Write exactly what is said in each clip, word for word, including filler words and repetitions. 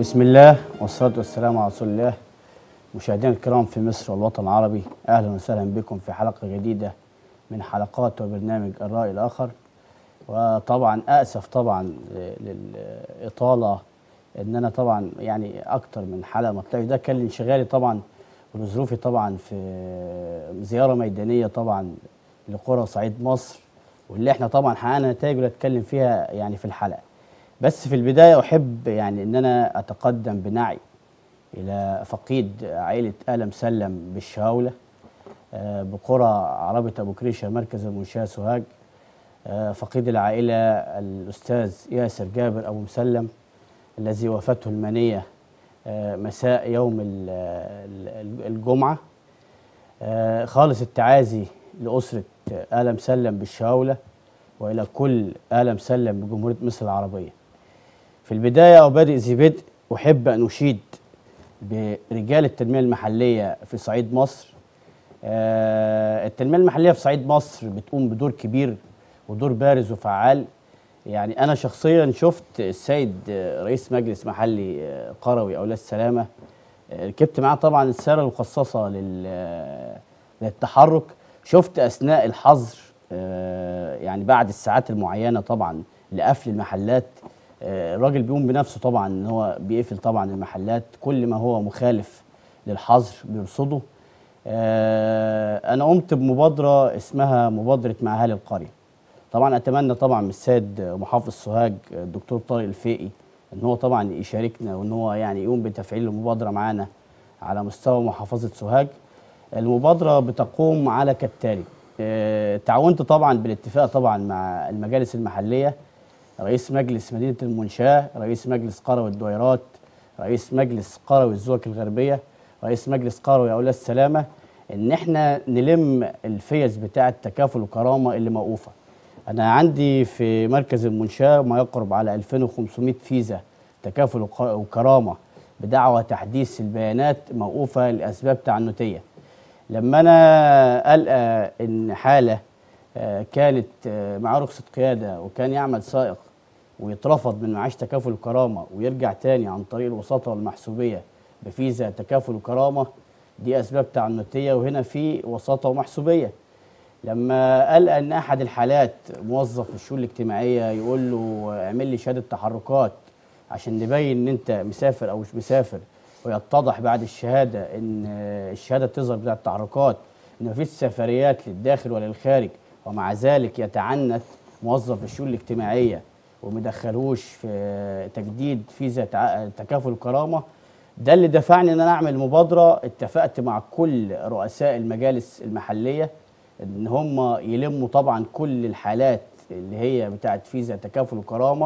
بسم الله والصلاة والسلام على رسول الله. مشاهدينا الكرام في مصر والوطن العربي، أهلا وسهلا بكم في حلقة جديدة من حلقات وبرنامج الرأي الآخر. وطبعا أسف طبعا للإطالة، إن أنا طبعا يعني أكتر من حلقة ما طلعش، ده كان انشغالي طبعا ولظروفي طبعا في زيارة ميدانية طبعا لقرى صعيد مصر، واللي احنا طبعا حققنا نتائج ونتكلم فيها يعني في الحلقة. بس في البداية أحب يعني إن أنا أتقدم بنعي إلى فقيد عائلة آل مسلم بالشهاولة بقرى عربة أبو كريشة مركز المنشاة سوهاج. فقيد العائلة الأستاذ ياسر جابر أبو مسلم الذي وفاته المنية مساء يوم الجمعة. خالص التعازي لأسرة آل مسلم بالشهاولة وإلى كل آل مسلم بجمهورية مصر العربية. في البداية وبادئ ذي بدء أحب أن أشيد برجال التنمية المحلية في صعيد مصر. آه التنمية المحلية في صعيد مصر بتقوم بدور كبير ودور بارز وفعال. يعني أنا شخصيا شفت السيد رئيس مجلس محلي قروي أولاد السلامة، ركبت معاه طبعا السيارة المخصصة للتحرك. شفت أثناء الحظر آه يعني بعد الساعات المعينة طبعا لقفل المحلات، الراجل بيقوم بنفسه طبعا ان هو بيقفل طبعا المحلات، كل ما هو مخالف للحظر بيرصده. انا قمت بمبادره اسمها مبادره مع اهالي القريه. طبعا اتمنى طبعا من السيد محافظ سوهاج الدكتور طارق الفقي ان هو طبعا يشاركنا وان هو يعني يقوم بتفعيل المبادره معانا على مستوى محافظه سوهاج. المبادره بتقوم على كالتالي: تعاونت طبعا بالاتفاق طبعا مع المجالس المحليه، رئيس مجلس مدينة المنشاة، رئيس مجلس قروي الدويرات، رئيس مجلس قروي الزوك الغربية، رئيس مجلس قروي أولاد السلامة، إن إحنا نلم الفيز بتاعة تكافل وكرامة اللي موقوفة. أنا عندي في مركز المنشاة ما يقرب على ألفين وخمسمائة فيزة تكافل وكرامة بدعوى تحديث البيانات موقوفة لأسباب تعنتية. لما أنا ألقى إن حالة كانت مع رخصة قيادة وكان يعمل سائق ويترفض من معاش تكافل وكرامة ويرجع تاني عن طريق الوساطة والمحسوبية بفيزا تكافل وكرامة، دي أسباب تعنتية، وهنا في وساطة ومحسوبية. لما ألقى أن أحد الحالات موظف في الشؤون الاجتماعية يقول له اعمل لي شهادة تحركات عشان نبين إن أنت مسافر أو مش مسافر، ويتضح بعد الشهادة إن الشهادة تظهر بتاعة التحركات إن مفيش سفريات للداخل ولا للخارج، ومع ذلك يتعنت موظف في الشؤون الاجتماعية ومدخلوش في تجديد فيزا تكافل وكرامة. ده اللي دفعني ان انا اعمل مبادرة. اتفقت مع كل رؤساء المجالس المحلية ان هم يلموا طبعا كل الحالات اللي هي بتاعت فيزا تكافل وكرامة،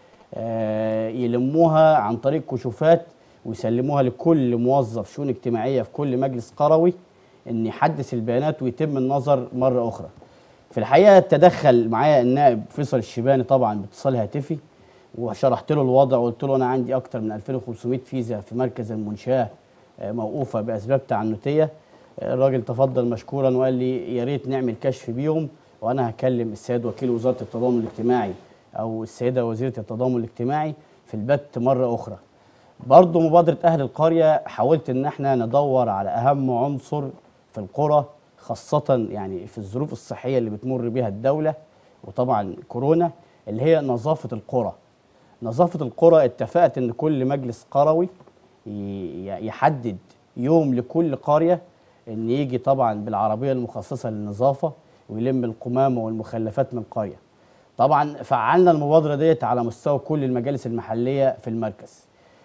يلموها عن طريق كشوفات ويسلموها لكل موظف شؤون اجتماعية في كل مجلس قروي ان يحدث البيانات ويتم النظر مرة اخرى. في الحقيقة تدخل معايا النائب فيصل الشيباني طبعا باتصال هاتفي، وشرحت له الوضع وقلت له أنا عندي أكتر من ألفين وخمسمائة فيزا في مركز المنشاة موقوفة بأسباب تعنتية. الراجل تفضل مشكورا وقال لي يا ريت نعمل كشف بيهم، وأنا هكلم السيد وكيل وزارة التضامن الاجتماعي أو السيدة وزيرة التضامن الاجتماعي في البت مرة أخرى. برضه مبادرة أهل القرية حاولت إن احنا ندور على أهم عنصر في القرى، خاصة يعني في الظروف الصحية اللي بتمر بها الدولة وطبعا كورونا، اللي هي نظافة القرى. نظافة القرى اتفقت ان كل مجلس قروي يحدد يوم لكل قرية ان يجي طبعا بالعربية المخصصة للنظافة ويلم القمامة والمخلفات من القرية. طبعا فعلنا المبادرة ديت على مستوى كل المجالس المحلية في المركز.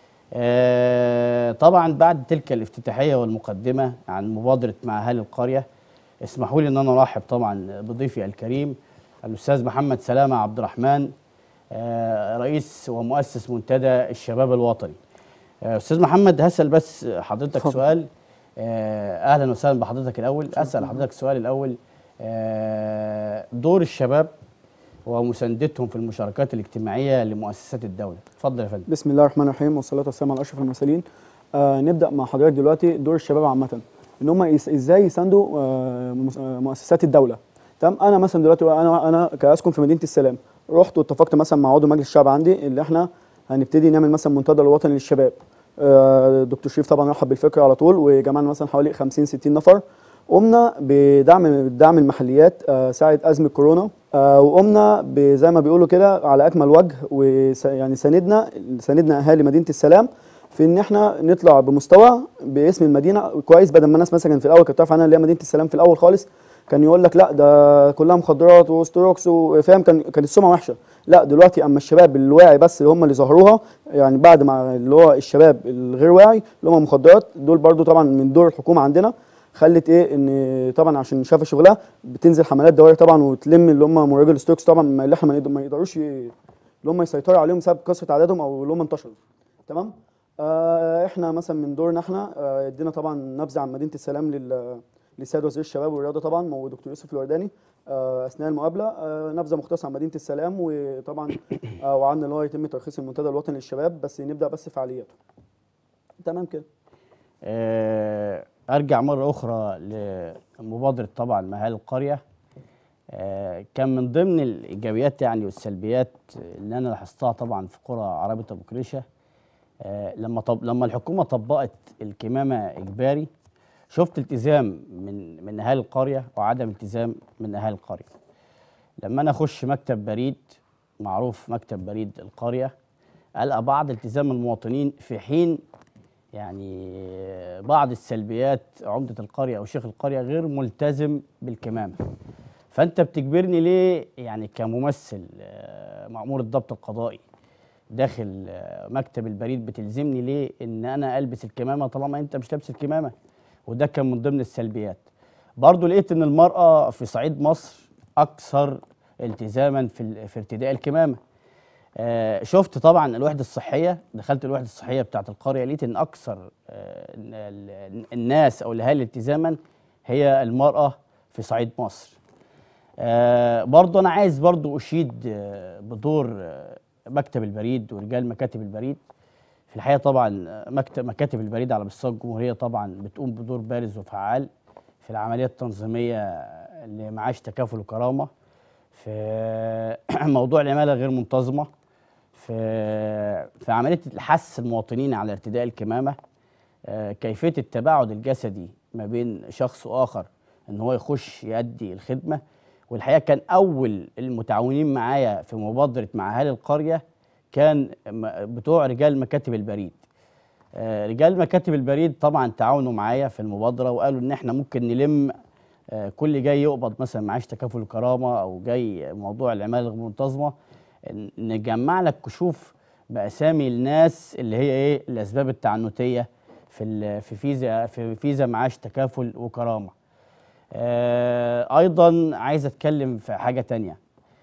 آه طبعا بعد تلك الافتتاحية والمقدمة عن مبادرة مع أهالي القرية، اسمحوا لي ان انا ارحب طبعا بضيفي الكريم الاستاذ محمد سلامة عبد الرحمن، آه رئيس ومؤسس منتدى الشباب الوطني. آه استاذ محمد، هسأل بس حضرتك فضل. سؤال. آه اهلا وسهلا بحضرتك. الاول اسال حضرتك سؤال الاول، آه دور الشباب ومساندتهم في المشاركات الاجتماعيه لمؤسسات الدوله. اتفضل يا فندم. بسم الله الرحمن الرحيم والصلاه والسلام على اشرف المرسلين. آه نبدا مع حضرتك دلوقتي دور الشباب عامه، ان هم ازاي يساندوا آه مؤسسات الدوله. تمام. انا مثلا دلوقتي انا انا كاسكن في مدينه السلام، رحت واتفقت مثلا مع عضو مجلس الشعب عندي اللي احنا هنبتدي نعمل مثلا منتدى الوطني للشباب. آه، دكتور شريف طبعا رحب بالفكره على طول، وجمعنا مثلا حوالي خمسين ستين نفر. قمنا بدعم دعم المحليات آه، ساعه ازمه كورونا، آه، وقمنا زي ما بيقولوا كده على اكمل وجه، ويعني ساندنا ساندنا اهالي مدينه السلام في ان احنا نطلع بمستوى باسم المدينه كويس، بدل ما الناس مثلا في الاول كانت تعرف عنها اللي هي مدينه السلام في الاول خالص كان يقول لك لا ده كلها مخدرات وستروكس وفاهم، كان كانت السمعه وحشه. لا دلوقتي اما الشباب الواعي بس اللي هم اللي ظهروها، يعني بعد ما اللي هو الشباب الغير واعي اللي هم مخدرات دول برضو طبعا من دور الحكومه عندنا خلت ايه ان طبعا عشان شاف شغلها بتنزل حملات دوائر طبعا وتلم اللي هم مراجل ستوكس طبعا اللي احنا ما يقدروش اللي هم يسيطروا عليهم بسبب كثره عددهم او اللي هم انتشروا. تمام. آه احنا مثلا من دورنا احنا آه ادينا طبعا نبذه عن مدينه السلام لل للسيد وزير الشباب والرياضه طبعا ودكتور يوسف الورداني آه اثناء المقابله، آه نبذه مختصره عن مدينه السلام، وطبعا آه وعدنا ان هو يتم ترخيص المنتدى الوطني للشباب بس نبدا بس فعالياته. تمام كده. آه ارجع مره اخرى لمبادره طبعا مهال القريه. آه كان من ضمن الايجابيات يعني والسلبيات اللي انا لاحظتها طبعا في قرى عربيه ابو كريشه، آه لما طب لما الحكومه طبقت الكمامه اجباري، شفت التزام من من اهالي القريه وعدم التزام من اهالي القريه. لما انا اخش مكتب بريد معروف مكتب بريد القريه، القى بعض التزام المواطنين في حين يعني بعض السلبيات عمده القريه او شيخ القريه غير ملتزم بالكمامه. فانت بتجبرني ليه يعني كممثل مأمور الضبط القضائي داخل مكتب البريد بتلزمني ليه ان انا البس الكمامه طالما انت مش لابس الكمامه؟ وده كان من ضمن السلبيات. برضو لقيت ان المرأة في صعيد مصر اكثر التزاما في في ارتداء الكمامة. آه شفت طبعا الوحدة الصحية، دخلت الوحدة الصحية بتاعت القرية لقيت ان اكثر آه الناس او الاهالي التزاما هي المرأة في صعيد مصر. آه برضو انا عايز برضو اشيد آه بدور آه مكتب البريد ورجال مكاتب البريد. في الحقيقة طبعا مكتب مكاتب البريد على مستوى الجمهورية طبعا بتقوم بدور بارز وفعال في العملية التنظيمية لمعاش تكافل وكرامة، في موضوع العمالة غير منتظمة، في في عملية حث المواطنين على ارتداء الكمامة، كيفية التباعد الجسدي ما بين شخص وآخر ان هو يخش يؤدي الخدمة. والحقيقة كان أول المتعاونين معايا في مبادرة مع أهالي القرية كان بتوع رجال مكاتب البريد. آه رجال مكاتب البريد طبعا تعاونوا معايا في المبادره وقالوا ان احنا ممكن نلم آه كل جاي يقبض مثلا معاش تكافل وكرامه او جاي موضوع العماله الغير منتظمه، نجمع لك كشوف باسامي الناس اللي هي ايه الاسباب التعنتيه في في فيزا في فيزا معاش تكافل وكرامه. آه ايضا عايز اتكلم في حاجه تانية.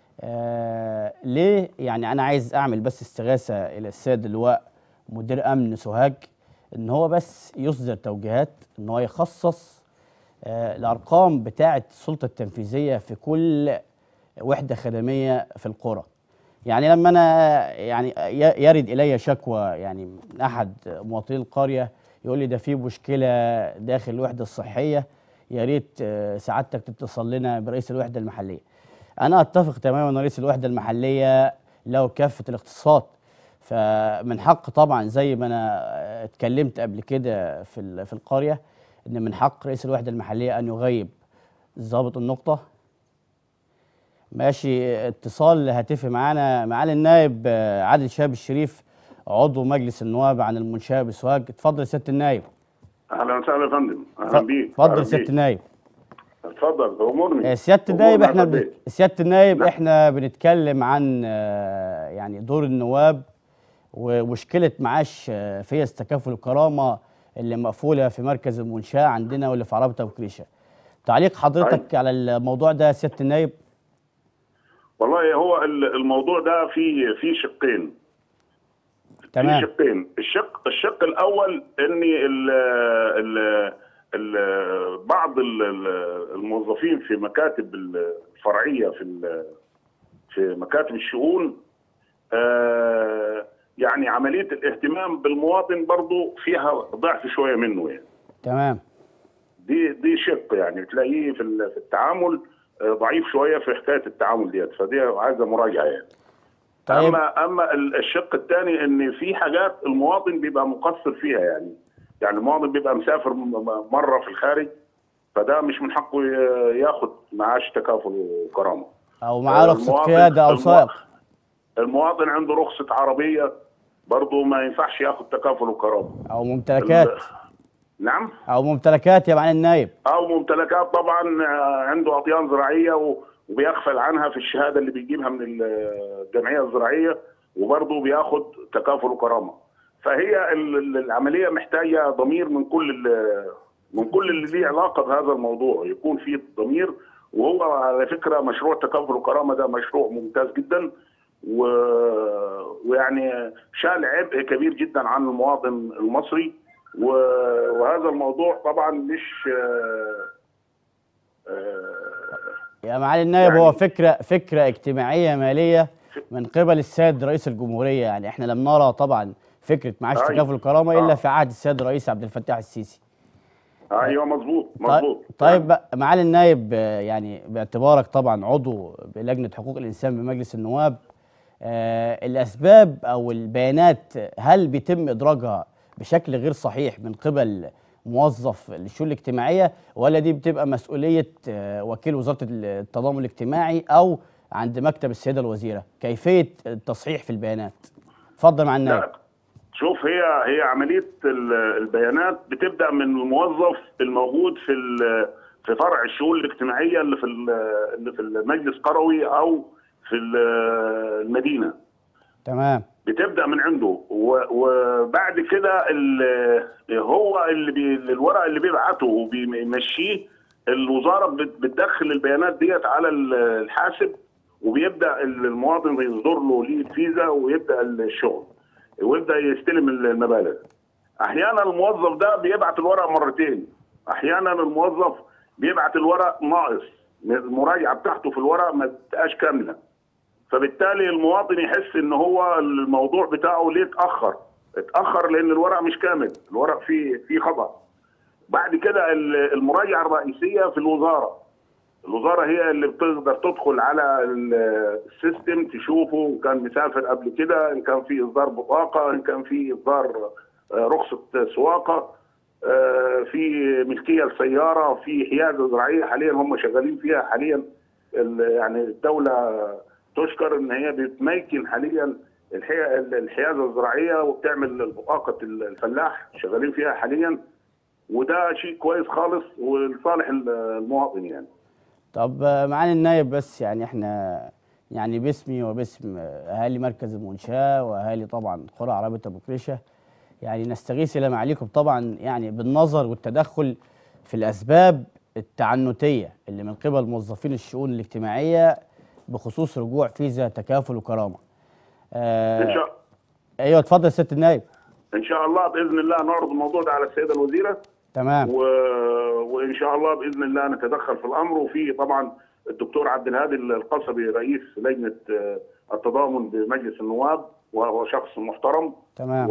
آه ليه يعني انا عايز اعمل بس استغاثه الى السيد اللواء مدير امن سوهاج ان هو بس يصدر توجيهات ان هو يخصص آه الارقام بتاعه السلطه التنفيذيه في كل وحده خدميه في القرى. يعني لما انا يعني يرد الي شكوى يعني من احد مواطني القريه يقول لي ده في مشكله داخل الوحده الصحيه، يا ريت آه سعادتك تتصل لنا برئيس الوحده المحليه. أنا أتفق تماما أن رئيس الوحدة المحلية له كافة الاختصاصات، فمن حق طبعا زي ما أنا اتكلمت قبل كده في في القرية إن من حق رئيس الوحدة المحلية أن يغيب ضابط النقطة. ماشي. اتصال هاتفي معانا معالي النائب عادل شهاب الشريف عضو مجلس النواب عن المنشأة بسوهاج. اتفضل يا سيادة النائب. أهلا وسهلا يا فندم. أهلا بيك. اتفضل يا سيادة النائب. اتفضل امورني. سياده النائب احنا بن... سياده النائب احنا بنتكلم عن يعني دور النواب ومشكله معاش فيز تكافل الكرامه اللي مقفوله في مركز المنشاه عندنا واللي في عربيه ابو كريشه. تعليق حضرتك على الموضوع ده سياده النائب؟ والله هو الموضوع ده في في شقين. تمام. في شقين، الشق الشق الاول ان ال ال ال بعض الموظفين في مكاتب الفرعيه في في مكاتب الشؤون آه يعني عمليه الاهتمام بالمواطن برضه فيها ضعف شويه منه يعني. تمام. دي دي شق يعني تلاقيه في في التعامل ضعيف شويه في حكايه التعامل ديت، فدي عايزه مراجعه يعني. طيب. اما اما الشق الثاني ان في حاجات المواطن بيبقى مقصر فيها، يعني يعني المواطن بيبقى مسافر مره في الخارج، فده مش من حقه ياخد معاش تكافل وكرامه. او معاه رخصه قياده او سائق. المواطن عنده رخصه عربيه برضه ما ينفعش ياخد تكافل وكرامه. او ممتلكات. نعم. او ممتلكات يا معالي النائب. او ممتلكات طبعا، عنده اطيان زراعيه وبيغفل عنها في الشهاده اللي بيجيبها من الجمعيه الزراعيه، وبرضه بياخد تكافل وكرامه. فهي العمليه محتاجه ضمير من كل من كل اللي ليه علاقه بهذا الموضوع، يكون فيه ضمير. وهو على فكره مشروع تكافل وكرامه ده مشروع ممتاز جدا، و... ويعني شال عبء كبير جدا عن المواطن المصري. وهذا الموضوع طبعا مش يا معالي النائب يعني هو فكره فكره اجتماعيه ماليه من قبل السيد رئيس الجمهوريه. يعني احنا لم نرى طبعا فكره معاش تكافل الكرامه الا آه. في عهد السيد الرئيس عبد الفتاح السيسي. ايوه مظبوط مظبوط. طيب يعني. معالي النائب، يعني باعتبارك طبعا عضو بلجنه حقوق الانسان بمجلس النواب، آه الاسباب او البيانات هل بيتم ادراجها بشكل غير صحيح من قبل موظف للشؤون الاجتماعيه، ولا دي بتبقى مسؤوليه وكيل وزاره التضامن الاجتماعي او عند مكتب السيده الوزيره؟ كيفيه التصحيح في البيانات؟ اتفضل مع النائب. شوف، هي هي عمليه البيانات بتبدا من الموظف الموجود في في فرع الشؤون الاجتماعيه اللي في اللي في المجلس القروي او في المدينه. تمام. بتبدا من عنده، وبعد كده هو اللي بي الورق اللي بيبعته وبيمشيه الوزاره بتدخل البيانات ديت على الحاسب، وبيبدا المواطن يصدر له ليه الفيزا ويبدا الشغل ويبدا يستلم المبالغ. احيانا الموظف ده بيبعت الورق مرتين، احيانا الموظف بيبعت الورق ناقص، المراجعه بتاعته في الورق ما بتبقاش كامله، فبالتالي المواطن يحس ان هو الموضوع بتاعه ليه اتاخر اتاخر لان الورق مش كامل، الورق فيه فيه خطا. بعد كده المراجعه الرئيسيه في الوزاره، الوزاره هي اللي بتقدر تدخل على السيستم تشوفه ان كان مسافر قبل كده، ان كان في اصدار بطاقه، ان كان في اصدار رخصه سواقه، في ملكيه السياره، في حيازه زراعيه حاليا هم شغالين فيها حاليا. يعني الدوله تشكر ان هي بتميكن حاليا الحيازه الزراعيه وبتعمل بطاقه الفلاح، شغالين فيها حاليا، وده شيء كويس خالص ولصالح المواطن يعني. طب معالي النائب، بس يعني احنا يعني باسمي وباسم اهالي مركز المنشاه واهالي طبعا قرى عربيه ابو كريشه، يعني نستغيث الى معاليكم طبعا يعني بالنظر والتدخل في الاسباب التعنتيه اللي من قبل موظفين الشؤون الاجتماعيه بخصوص رجوع فيزا تكافل وكرامه. آه ان شاء ايوه اتفضل يا سياده النائب. ان شاء الله باذن الله نعرض الموضوع ده على السيده الوزيره. تمام. و... وان شاء الله باذن الله نتدخل في الامر. وفي طبعا الدكتور عبد الهادي القصبي رئيس لجنه التضامن بمجلس النواب، وهو شخص محترم. تمام. و...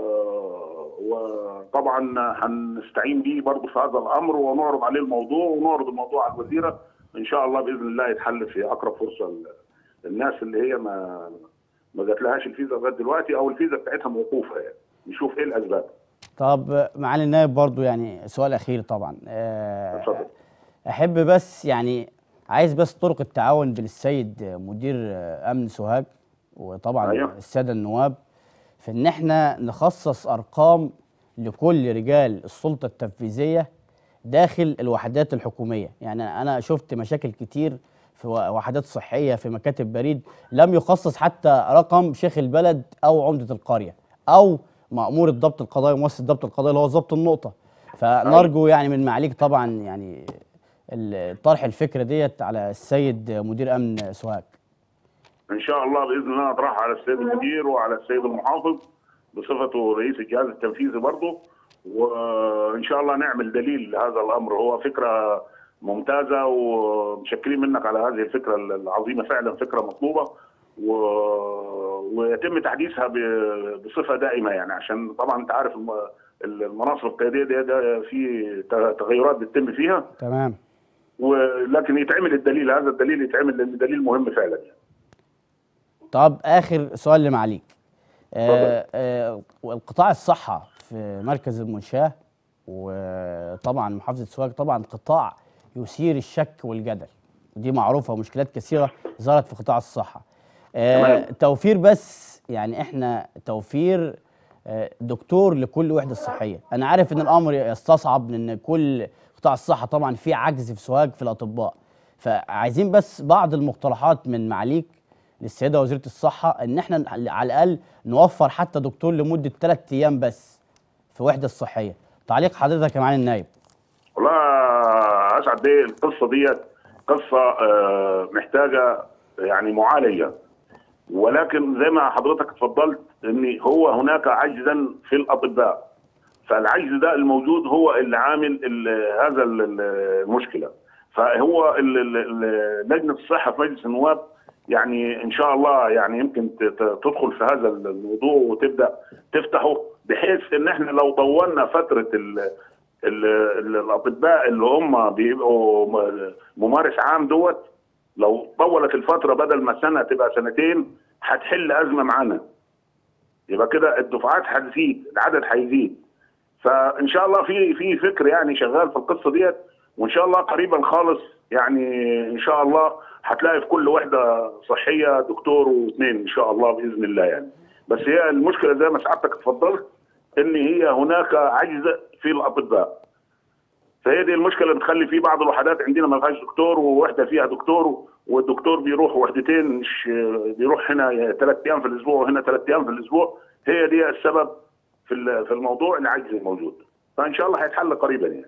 وطبعا هنستعين بيه برضه في هذا الامر ونعرض عليه الموضوع ونعرض الموضوع على الوزيره ان شاء الله باذن الله يتحل في اقرب فرصه. الناس اللي هي ما ما جاتلهاش الفيزا لغايه دلوقتي او الفيزا بتاعتها موقوفه، يعني نشوف ايه الاسباب. طب معالي النائب برضو يعني سؤال اخير طبعا. اتفضل. احب بس يعني عايز بس طرق التعاون بين السيد مدير امن سوهاج وطبعا أيوه. الساده النواب في ان احنا نخصص ارقام لكل رجال السلطه التنفيذيه داخل الوحدات الحكوميه. يعني انا شفت مشاكل كتير في وحدات صحيه، في مكاتب بريد لم يخصص حتى رقم شيخ البلد او عمده القريه او مأمور الضبط القضائي ومؤسس الضبط القضائي اللي هو ضبط النقطه. فنرجو يعني من معاليك طبعا يعني طرح الفكره ديت على السيد مدير امن سوهاج. ان شاء الله باذن الله اطرحها على السيد المدير وعلى السيد المحافظ بصفته رئيس الجهاز التنفيذي برضه، وان شاء الله نعمل دليل لهذا الامر. هو فكره ممتازه ومشكرين منك على هذه الفكره العظيمه، فعلا فكره مطلوبه و... ويتم تحديثها ب... بصفه دائمه، يعني عشان طبعا انت عارف المناصب القياديه دي ده في تغيرات بتتم فيها. تمام. ولكن يتعمل الدليل، هذا الدليل يتعمل لان دليل مهم فعلا يعني. طب اخر سؤال لمعاليك. آه آه القطاع الصحه في مركز المنشاه وطبعا محافظه سوهاج طبعا قطاع يثير الشك والجدل، ودي معروفه، ومشكلات كثيره ظهرت في قطاع الصحه. آه توفير بس يعني احنا توفير آه دكتور لكل وحده صحيه. انا عارف ان الامر يستصعب لان كل قطاع الصحه طبعا في عجز في سوهاج في الاطباء، فعايزين بس بعض المقترحات من معاليك للسيده وزيره الصحه ان احنا على الاقل نوفر حتى دكتور لمده ثلاث ايام بس في وحده الصحيه. تعليق حضرتك يا معالي النائب. والله يا اسعد بيه، القصه ديت قصه محتاجه يعني معالجه، ولكن زي ما حضرتك اتفضلت ان هو هناك عجزا في الاطباء، فالعجز ده الموجود هو اللي عامل هذا المشكله. فهو لجنه الصحه في مجلس النواب يعني ان شاء الله يعني يمكن تدخل في هذا الموضوع وتبدا تفتحه، بحيث ان احنا لو طولنا فتره ال ال الاطباء اللي هم بيبقوا ممارس عام دوت، لو طولت الفتره بدل ما سنه تبقى سنتين هتحل ازمه معانا. يبقى كده الدفعات هتزيد، العدد هيزيد. فان شاء الله في في فكر يعني شغال في القصه ديت، وان شاء الله قريبا خالص يعني ان شاء الله هتلاقي في كل وحده صحيه دكتور واثنين ان شاء الله باذن الله يعني. بس هي المشكله زي ما سعادتك اتفضلت ان هي هناك عجز في الاطباء. فهي دي المشكله اللي بتخلي في بعض الوحدات عندنا ما فيهاش دكتور، ووحده فيها دكتور والدكتور بيروح وحدتين، مش بيروح هنا ثلاث ايام في الاسبوع وهنا ثلاث ايام في الاسبوع. هي دي السبب في في الموضوع، العجز الموجود. فان شاء الله هيتحل قريبا يعني.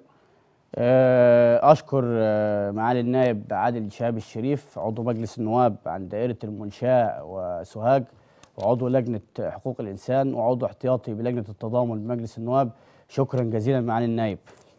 اشكر معالي النائب عادل شهاب الشريف، عضو مجلس النواب عن دائره المنشاه وسوهاج، وعضو لجنه حقوق الانسان، وعضو احتياطي بلجنه التضامن بمجلس النواب. شكرا جزيلا معالي النائب.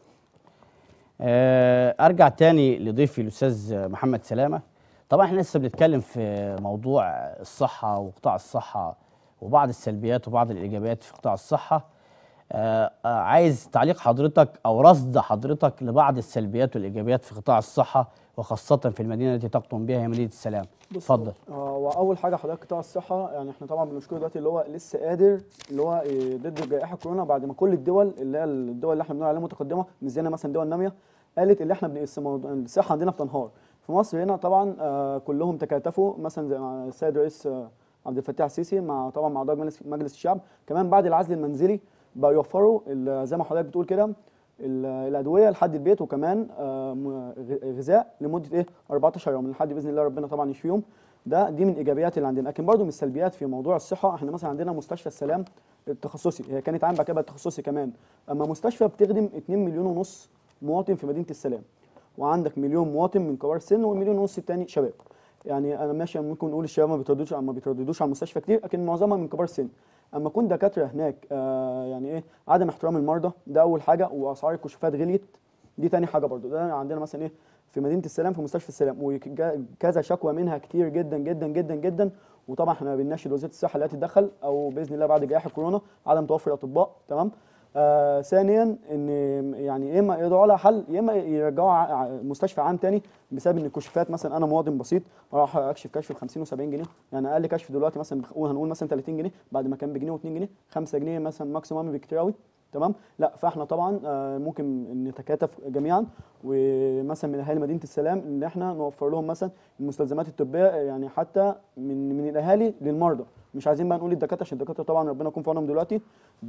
ارجع تاني لضيفي الاستاذ محمد سلامه. طبعا احنا لسه بنتكلم في موضوع الصحه وقطاع الصحه وبعض السلبيات وبعض الايجابيات في قطاع الصحه. آه آه عايز تعليق حضرتك او رصد حضرتك لبعض السلبيات والايجابيات في قطاع الصحه، وخاصه في المدينه التي تقطن بها هي مدينه السلام. اتفضل. آه واول حاجه حضرتك قطاع الصحه، يعني احنا طبعا بنشكره دلوقتي اللي هو لسه قادر اللي هو ضد جائحه كورونا، بعد ما كل الدول اللي هي الدول اللي احنا بنقول عليها متقدمه مش زينا مثلا دول ناميه قالت اللي احنا الصحه عندنا بتنهار. في مصر هنا طبعا آه كلهم تكاتفوا، مثلا زي مع السيد الرئيس آه عبد الفتاح السيسي مع طبعا مع اعضاء مجلس الشعب، كمان بعد العزل المنزلي بقوا يوفروا زي ما حضرتك بتقول كده الادويه لحد البيت، وكمان غذاء لمده ايه أربعتاشر يوم لحد باذن الله ربنا طبعا يشفيهم. ده دي من الايجابيات اللي عندنا. لكن برضو من السلبيات في موضوع الصحه، احنا مثلا عندنا مستشفى السلام التخصصي، هي كانت عام بعد كده التخصصي كمان، اما مستشفى بتخدم اتنين مليون ونص مواطن في مدينه السلام، وعندك مليون مواطن من كبار السن والمليون ونص الثاني شباب. يعني انا ماشي ممكن نقول الشباب ما بيترددوش ما بيترددوش على المستشفى كتير، لكن معظمها من كبار السن. اما كون دكاتره هناك آه يعني ايه عدم احترام المرضى، ده اول حاجه، واسعار الكشوفات غليت، دي تاني حاجه برضو. ده عندنا مثلا ايه في مدينه السلام في مستشفى السلام، وكذا شكوى منها كتير جدا جدا جدا جدا. وطبعا احنا بنناشد وزاره الصحه اللي تتدخل، او باذن الله بعد جائحه كورونا عدم توفر اطباء. تمام. آه ثانيا ان يعني يا اما يدعوا لها حل، يا اما يرجعوا مستشفى عام تاني، بسبب ان الكشوفات مثلا انا مواطن بسيط اروح اكشف كشف ب خمسين وسبعين جنيه، يعني اقل كشف دلوقتي مثلا هنقول مثلا تلاتين جنيه، بعد ما كان بجنيه واتنين جنيه، خمسة جنيه مثلا ماكسيمم بكتير قوي. تمام. لا فاحنا طبعا آه ممكن نتكاتف جميعا، ومثلا من اهالي مدينه السلام ان احنا نوفر لهم مثلا المستلزمات الطبيه، يعني حتى من من الاهالي للمرضى. مش عايزين بقى نقول الدكاتره، عشان الدكاتره طبعا ربنا يكون في عونهم دلوقتي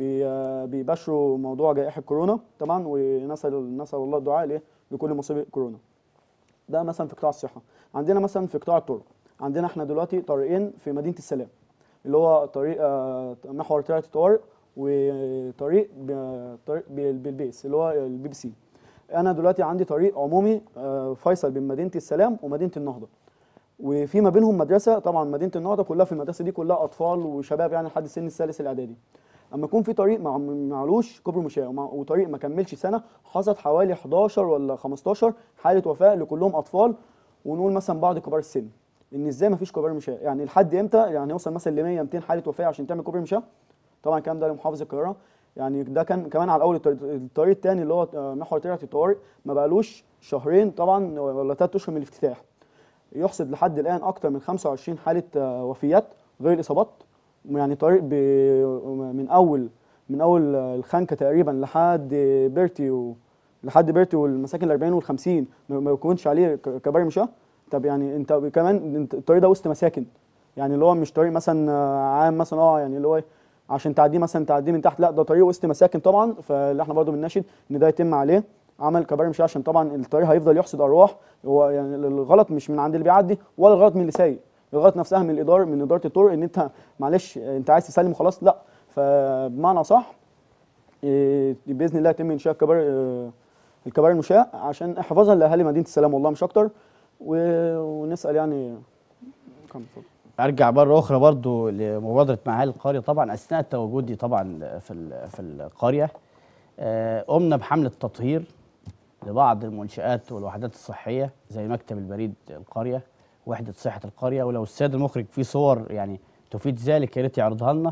بيبشروا موضوع جائحه كورونا طبعا، ونسال نسال الله الدعاء ليه لكل مصيبه كورونا. ده مثلا في قطاع الصحه. عندنا مثلا في قطاع الطرق، عندنا احنا دلوقتي طريقين في مدينه السلام، اللي هو طريق محور ترعه الطوارئ، وطريق طريق بالبيس اللي هو البي بي سي. انا دلوقتي عندي طريق عمومي فيصل بين مدينه السلام ومدينه النهضه، وفي ما بينهم مدرسه. طبعا مدينه النهضه كلها في المدرسه دي كلها اطفال وشباب يعني لحد سن الثالث الاعدادي. اما يكون في طريق معلوش كوبري مشاة وطريق ما كملش سنه، حصلت حوالي حداشر ولا خمستاشر حاله وفاه لكلهم اطفال، ونقول مثلا بعض كبار السن. ان ازاي ما فيش كوبري مشاة؟ يعني لحد امتى يعني يوصل مثلا ل مية ميتين حاله وفاه عشان تعمل كوبري مشاة؟ طبعا الكلام ده لمحافظ القاهره. يعني ده كان كمان على اول الطريق الثاني اللي هو محور ترعه الطوارئ، ما بقالوش شهرين طبعا ولا ثلاث اشهر من الافتتاح، يحصد لحد الان اكثر من خمسة وعشرين حاله وفيات غير الاصابات. يعني طريق من اول من اول الخنكه تقريبا لحد بيرتي و لحد بيرتي والمساكن ال أربعين وال خمسين ما يكونش عليه كباري مشاه. طب يعني انت كمان انت الطريق ده وسط مساكن، يعني اللي هو مش طريق مثلا عام مثلا اه يعني اللي هو عشان تعديه مثلا تعديه من تحت، لا ده طريق وسط مساكن طبعا. فاللي احنا برضه بنناشد ان ده يتم عليه عمل كباري مشاه، عشان طبعا الطريق هيفضل يحصد ارواح. هو يعني الغلط مش من عند اللي بيعدي ولا الغلط من اللي سايق، الغلط نفسها من الاداره من اداره الطرق، ان انت معلش انت عايز تسلم وخلاص لا. فبمعنى صح باذن الله يتم انشاء كباري الكباري المشاة عشان حفاظا لاهالي مدينه السلام والله مش اكتر. ونسال يعني كم ارجع مره اخرى برضو لمبادره مع اهالي القريه. طبعا اثناء تواجدي طبعا في في القريه قمنا بحمله تطهير لبعض المنشآت والوحدات الصحيه زي مكتب البريد القريه، وحده صحه القريه. ولو السيد المخرج في صور يعني تفيد ذلك يا ريت يعرضها لنا.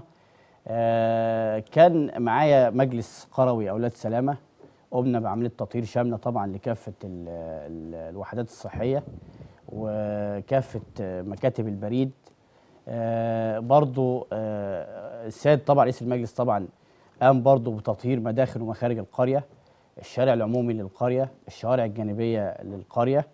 كان معايا مجلس قروي اولاد سلامه، قمنا بعمليه تطهير شامله طبعا لكافه ال ال الوحدات الصحيه وكافه مكاتب البريد. آه برضو آه السيد طبعا رئيس المجلس طبعا قام برضو بتطهير مداخل ومخارج القريه، الشارع العمومي للقريه، الشوارع الجانبيه للقريه.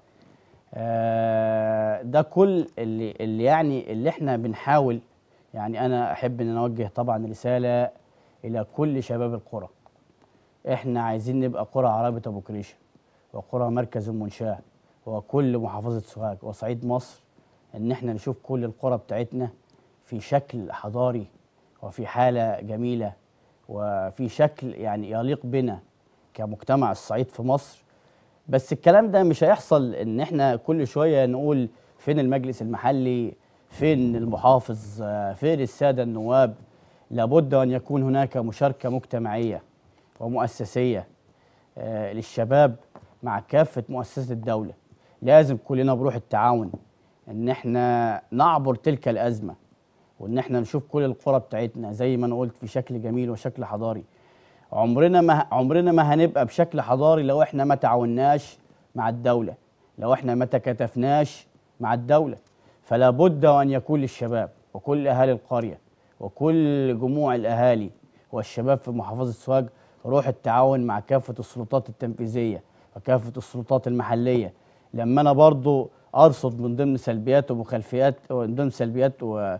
آه ده كل اللي, اللي يعني اللي احنا بنحاول. يعني انا احب ان اوجه طبعا رساله الى كل شباب القرى. احنا عايزين نبقى قرى عربة ابو كريشه وقرى مركز المنشاه وكل محافظه سوهاج وصعيد مصر، ان احنا نشوف كل القرى بتاعتنا في شكل حضاري وفي حاله جميله وفي شكل يعني يليق بنا كمجتمع الصعيد في مصر. بس الكلام ده مش هيحصل ان احنا كل شويه نقول فين المجلس المحلي، فين المحافظ، فين الساده النواب. لابد ان يكون هناك مشاركه مجتمعيه ومؤسسيه آه للشباب مع كافه مؤسسات الدوله. لازم كلنا بروح التعاون ان احنا نعبر تلك الازمه، وان احنا نشوف كل القرى بتاعتنا زي ما انا قلت في شكل جميل وشكل حضاري. عمرنا ما عمرنا ما هنبقى بشكل حضاري لو احنا ما تعاوناش مع الدوله، لو احنا ما تكاتفناش مع الدوله. فلا بد ان يكون للشباب وكل اهالي القريه وكل جموع الاهالي والشباب في محافظه سوهاج روح التعاون مع كافه السلطات التنفيذيه وكافه السلطات المحليه. لما انا برضو ارصد من ضمن سلبيات ومخالفات ومن ضمن سلبيات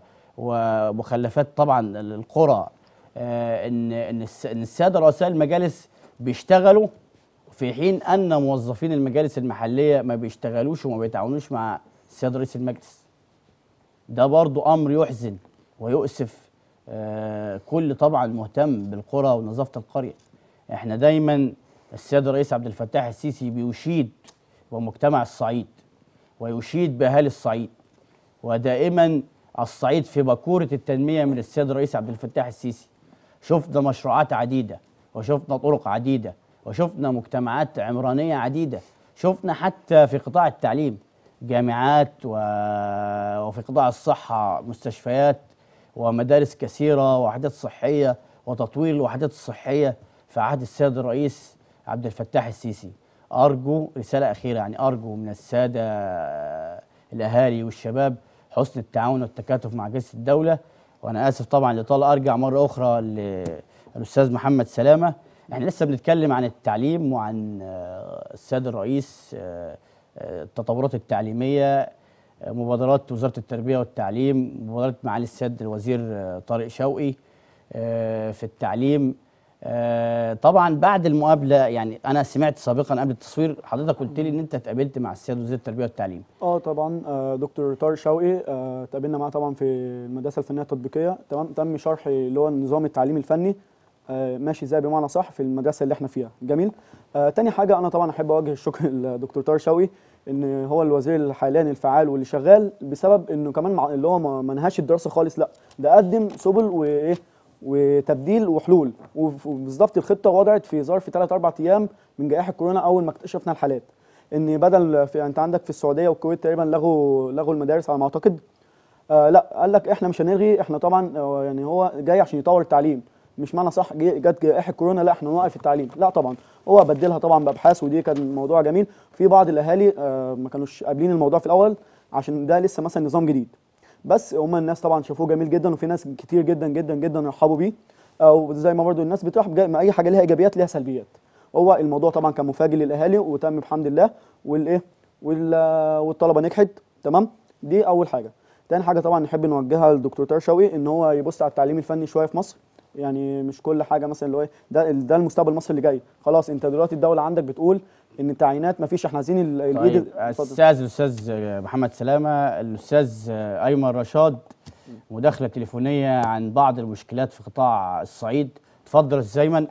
ومخلفات طبعا القرى آه ان ان الساده رؤساء المجالس بيشتغلوا في حين ان موظفين المجالس المحليه ما بيشتغلوش وما بيتعاونوش مع السيد رئيس المجلس. ده برضو امر يحزن ويؤسف آه كل طبعا مهتم بالقرى ونظافه القريه. احنا دايما السيد الرئيس عبد الفتاح السيسي بيشيد بمجتمع الصعيد ويشيد باهالي الصعيد، ودائما الصعيد في بكوره التنميه من السيد الرئيس عبد الفتاح السيسي. شفنا مشروعات عديده وشفنا طرق عديده وشفنا مجتمعات عمرانيه عديده، شفنا حتى في قطاع التعليم جامعات و... وفي قطاع الصحه مستشفيات ومدارس كثيره ووحدات صحيه وتطوير الوحدات الصحيه في عهد السيد الرئيس عبد الفتاح السيسي. أرجو رسالة أخيرة، يعني أرجو من السادة الأهالي والشباب حسن التعاون والتكاتف مع أجهزة الدولة. وأنا آسف طبعا لطال أرجع مرة أخرى للأستاذ محمد سلامة. إحنا لسه بنتكلم عن التعليم وعن السيد الرئيس، التطورات التعليمية، مبادرات وزارة التربية والتعليم، مبادرات معالي السيد الوزير طارق شوقي في التعليم. آه طبعا بعد المقابله، يعني انا سمعت سابقا قبل التصوير حضرتك قلت لي ان انت اتقابلت مع السيد وزير التربيه والتعليم. اه طبعا آه دكتور طارق شوقي اتقابلنا آه معاه طبعا في المدرسه الفنيه التطبيقيه. تمام تم شرح اللي هو النظام التعليمي الفني آه ماشي ازاي بمعنى صح في المدرسه اللي احنا فيها. جميل. آه تاني حاجه انا طبعا احب اوجه الشكر للدكتور طارق شوقي ان هو الوزير حاليا الفعال واللي شغال بسبب انه كمان مع اللي هو ما نهاش الدراسه خالص، لا ده قدم سبل وايه وتبديل وحلول. وبالظبط الخطه وضعت في ظرف ثلاث اربع ايام من جائحه كورونا اول ما اكتشفنا الحالات، ان بدل في انت عندك في السعوديه والكويت تقريبا لغوا لغوا المدارس على ما اعتقد. آه لا قال لك احنا مش هنلغي، احنا طبعا آه يعني هو جاي عشان يطور التعليم. مش معنى صح جت جائحه كورونا لا احنا نوقف التعليم، لا طبعا هو بدلها طبعا بابحاث، ودي كان موضوع جميل. في بعض الاهالي آه ما كانوش قابلين الموضوع في الاول عشان ده لسه مثلا نظام جديد، بس هم الناس طبعا شافوه جميل جدا، وفي ناس كتير جدا جدا جدا رحبوا بيه. وزي ما برضو الناس بترحب ما اي حاجه ليها ايجابيات ليها سلبيات. هو الموضوع طبعا كان مفاجئ للاهالي وتم بحمد الله، والايه والطلبه نجحت تمام. دي اول حاجه. تاني حاجه طبعا نحب نوجهها للدكتور طارق شوقي، ان هو يبص على التعليم الفني شويه في مصر. يعني مش كل حاجه مثلا اللي هو ده ده المستقبل مصر اللي جاي. خلاص انت دلوقتي الدوله عندك بتقول ان التعيينات ما فيش، احنا عايزين الايد. طيب استاذ الاستاذ محمد سلامه، الاستاذ ايمن رشاد مداخله تليفونيه عن بعض المشكلات في قطاع الصعيد. اتفضل استاذ ايمن.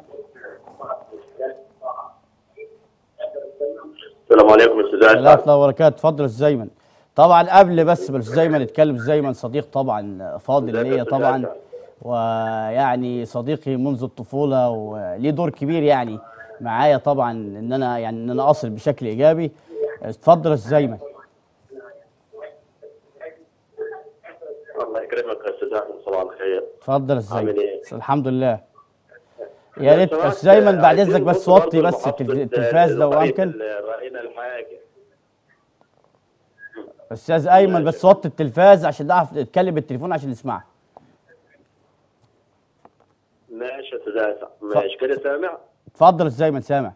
السلام عليكم استاذ ايمن. ورحمه الله وبركاته. اتفضل استاذ ايمن. طبعا قبل بس بالاستاذ ايمن يتكلم، استاذ ايمن صديق طبعا فاضل ليا طبعا، ويعني صديقي منذ الطفوله وليه دور كبير يعني معايا طبعا ان انا يعني ان انا اصل بشكل ايجابي. اتفضل يا استاذ ايمن. الله يكرمك يا استاذ احمد، صباح الخير. اتفضل يا استاذ عامل ايمن. ايه؟ الحمد لله. يا ريت استاذ ايمن بعد اذنك بس وطي بس التلفاز لو امكن. راينا الحاجه. استاذ ايمن بس وطي التلفاز عشان نعرف نتكلم بالتليفون عشان نسمعك. ماشي يا استاذ احمد، ماشي كده سامع؟ اتفضل يا استاذ ايمن سامع.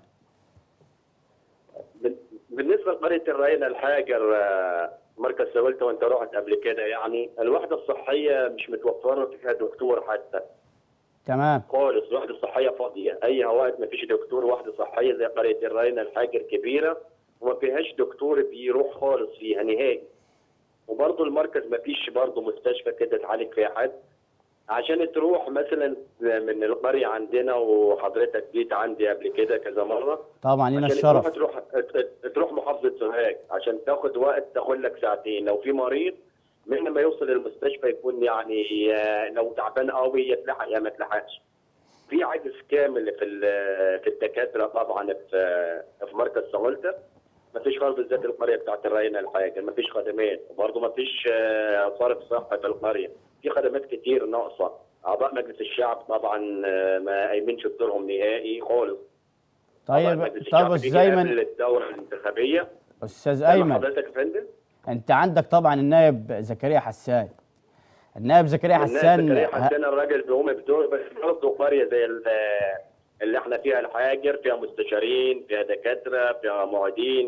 بالنسبه لقريه الرينا الحاجر مركز سولته وانت رحت قبل كده، يعني الوحده الصحيه مش متوفره فيها دكتور حتى. تمام. خالص، الوحده الصحيه فاضيه، اي وقت ما فيش دكتور. وحده صحيه زي قريه الرينا الحاجر كبيره وما فيهاش دكتور بيروح خالص فيها نهائي. وبرضه المركز ما فيش برضه مستشفى كده تعالج فيها حد. عشان تروح مثلا من القريه عندنا، وحضرتك جيت عندي قبل كده كذا مره. طبعا لينا عشان الشرف. تروح تروح تروح محافظه سوهاج عشان تاخد وقت، تاخد لك ساعتين. لو في مريض من ما يوصل المستشفى يكون يعني لو تعبان قوي يتلحق يا ما تلحقش. في عجز كامل في في الدكاتره طبعا في في مركز سولته. ما فيش خالص، بالذات القريه بتاعت الرينا الحاجه ما فيش خدمات، وبرضه ما فيش صارف صحه في القريه. في خدمات كتير ناقصه. اعضاء مجلس الشعب طبعا ما قايمينش بدورهم نهائي خالص. طيب طيب استاذ ايمن، الدوره الانتخابيه. استاذ ايمن حضرتك يا فندم، انت عندك طبعا النائب زكريا حسان. النائب زكريا حسان النائب زكريا حسان الراجل بيقوم بدور، بس برضه قريه زي اللي احنا فيها الحاجر فيها مستشارين، فيها دكاتره، فيها معيدين.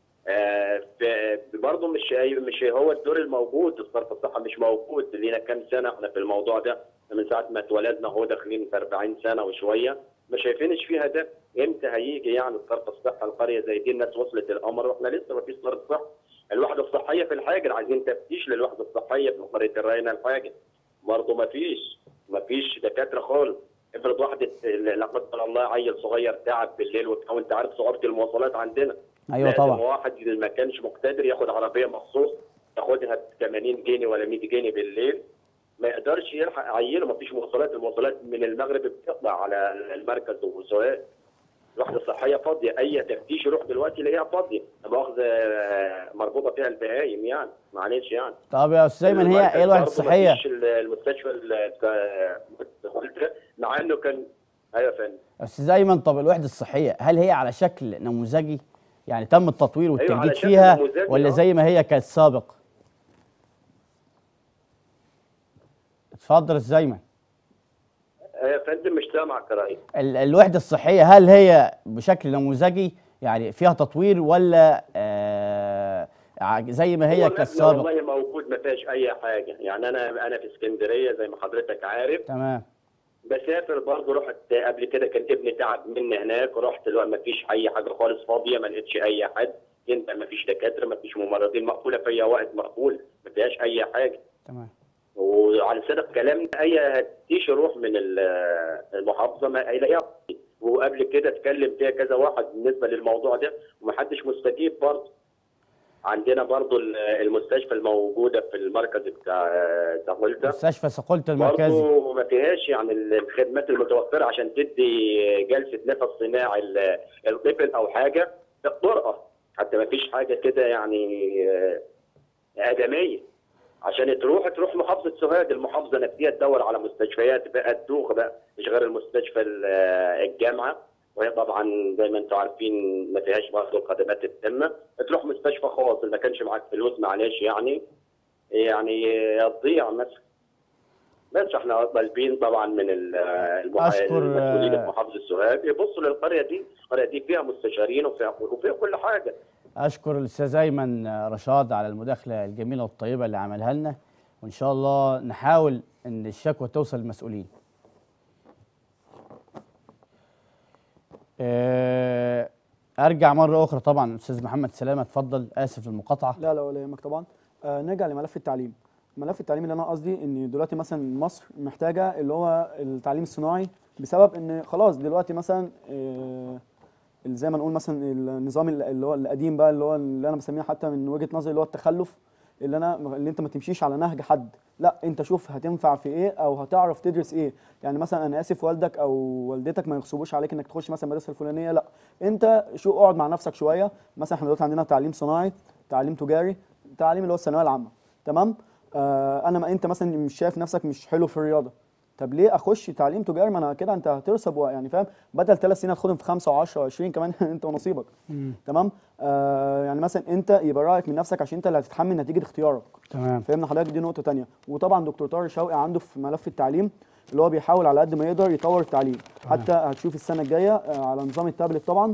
آه برضه مش مش هو الدور الموجود. صرف الصحه مش موجود. لينا كام سنه احنا في الموضوع ده، من ساعه ما اتولدنا هو داخلين في أربعين سنه وشويه ما شايفينش فيها ده. امتى هيجي يعني صرف الصحه القريه زي دي؟ الناس وصلت القمر واحنا لسه ما فيش صرف صحه. الوحده الصحيه في الحاجر عايزين تفتيش للوحده الصحيه في قريه الرينا الحاجر. برضه ما فيش ما فيش دكاتره خالص. افرض واحده لا قدر الله عيل صغير تعب بالليل، وانت عارف صعوبه المواصلات عندنا. ايوه طبعا. واحد اللي ما كانش مقتدر ياخد عربيه مخصوص ياخدها ب ثمانين جنيه ولا مية جنيه بالليل، ما يقدرش يلحق عيله. ما فيش مواصلات. المواصلات من المغرب بتطلع على المركز وسوهاج. الوحده الصحيه فاضيه، اي تفتيش يروح دلوقتي يلاقيها فاضيه، مؤاخذه مربوطه فيها البهايم يعني، معلش يعني. طب يا استاذ ايمن، هي ايه الوحده الصحيه؟ مفيش المستشفى مع انه كان. ايوه يا فندم. استاذ ايمن، طب الوحده الصحيه هل هي على شكل نموذجي؟ يعني تم التطوير والتجديد أيوة فيها ولا زي ما هي كانت سابق؟ اتفضل يا استاذ ايمن. يا فندم مش سامعك يا ريس. الوحده الصحيه هل هي بشكل نموذجي يعني فيها تطوير ولا آه زي ما هي كانت سابق؟ والله موجود، ما فيهاش اي حاجه. يعني انا انا في اسكندريه زي ما حضرتك عارف. تمام. بسافر برضه. رحت قبل كده كان ابني تعب مني هناك، رحت ما فيش اي حاجه خالص، فاضيه، ما لقيتش اي حد. انت ما فيش دكاتره، ما فيش ممرضين، مقفوله في اي وقت، مقفول، ما فيهاش اي حاجه. تمام. وعلى صدق كلامنا اي هتيش يروح من المحافظه ما هيلاقيها. وقبل كده اتكلم فيها كذا واحد بالنسبه للموضوع ده ومحدش مستجيب برضه. عندنا برضه المستشفى الموجوده في المركز بتاع سقلته، مستشفى سقلته المركزي، برضه ما فيهاش يعني الخدمات المتوفره عشان تدي جلسه نفس صناعي الطفل او حاجه. الطرقه حتى ما فيش حاجه كده يعني ادميه. عشان تروح تروح محافظه سوهاج، المحافظه نفسها تدور على مستشفيات بقى تدوخ بقى، مش غير المستشفى الجامعه، وهي طبعا زي ما انتم عارفين ما فيهاش برضه الخدمات التامه. تروح مستشفى خاص اللي ما كانش معاك فلوس معلش يعني يعني تضيع مثلا. بس احنا طالبين طبعا من ال- المح... أشكر، المسؤولين في آه، محافظه سوهاج يبصوا للقريه دي. القريه دي فيها مستشارين وفيها وفيها كل حاجه. أشكر الأستاذ أيمن رشاد على المداخلة الجميلة والطيبة اللي عملها لنا، وإن شاء الله نحاول إن الشكوى توصل للمسؤولين. آه، أرجع مرة أخرى طبعا أستاذ محمد سلامة، اتفضل، آسف للمقاطعة. لا لا ولا يهمك طبعا. آه نرجع لملف التعليم. ملف التعليم اللي انا قصدي ان دلوقتي مثلا مصر محتاجه اللي هو التعليم الصناعي، بسبب ان خلاص دلوقتي مثلا آه زي ما نقول مثلا النظام اللي هو القديم بقى، اللي هو اللي انا بسميه حتى من وجهه نظري اللي هو التخلف، اللي انا اللي انت ما تمشيش على نهج حد، لا انت شوف هتنفع في ايه او هتعرف تدرس ايه. يعني مثلا انا اسف والدك او والدتك ما يغصبوش عليك انك تخش مثلا المدرسه الفلانيه، لا انت شو اقعد مع نفسك شويه. مثلا احنا دلوقتي عندنا تعليم صناعي، تعليم تجاري، تعليم اللي هو الثانويه العامه، تمام. آه انا ما انت مثلا مش شايف نفسك مش حلو في الرياضه، طب ليه اخش تعليم تجاري؟ ما انا كده انت هترسب يعني فاهم، بدل ثلاث سنين هتاخدهم في خمسه وعشره وعشرين كمان انت ونصيبك. تمام. آه يعني مثلا انت يبقى رايك من نفسك عشان انت اللي هتتحمل نتيجه اختيارك. تمام. فهمنا حضرتك؟ دي نقطه ثانيه. وطبعا دكتور طارق شوقي عنده في ملف التعليم اللي هو بيحاول على قد ما يقدر يطور التعليم. تمام. حتى هتشوف السنه الجايه آه على نظام التابلت طبعا،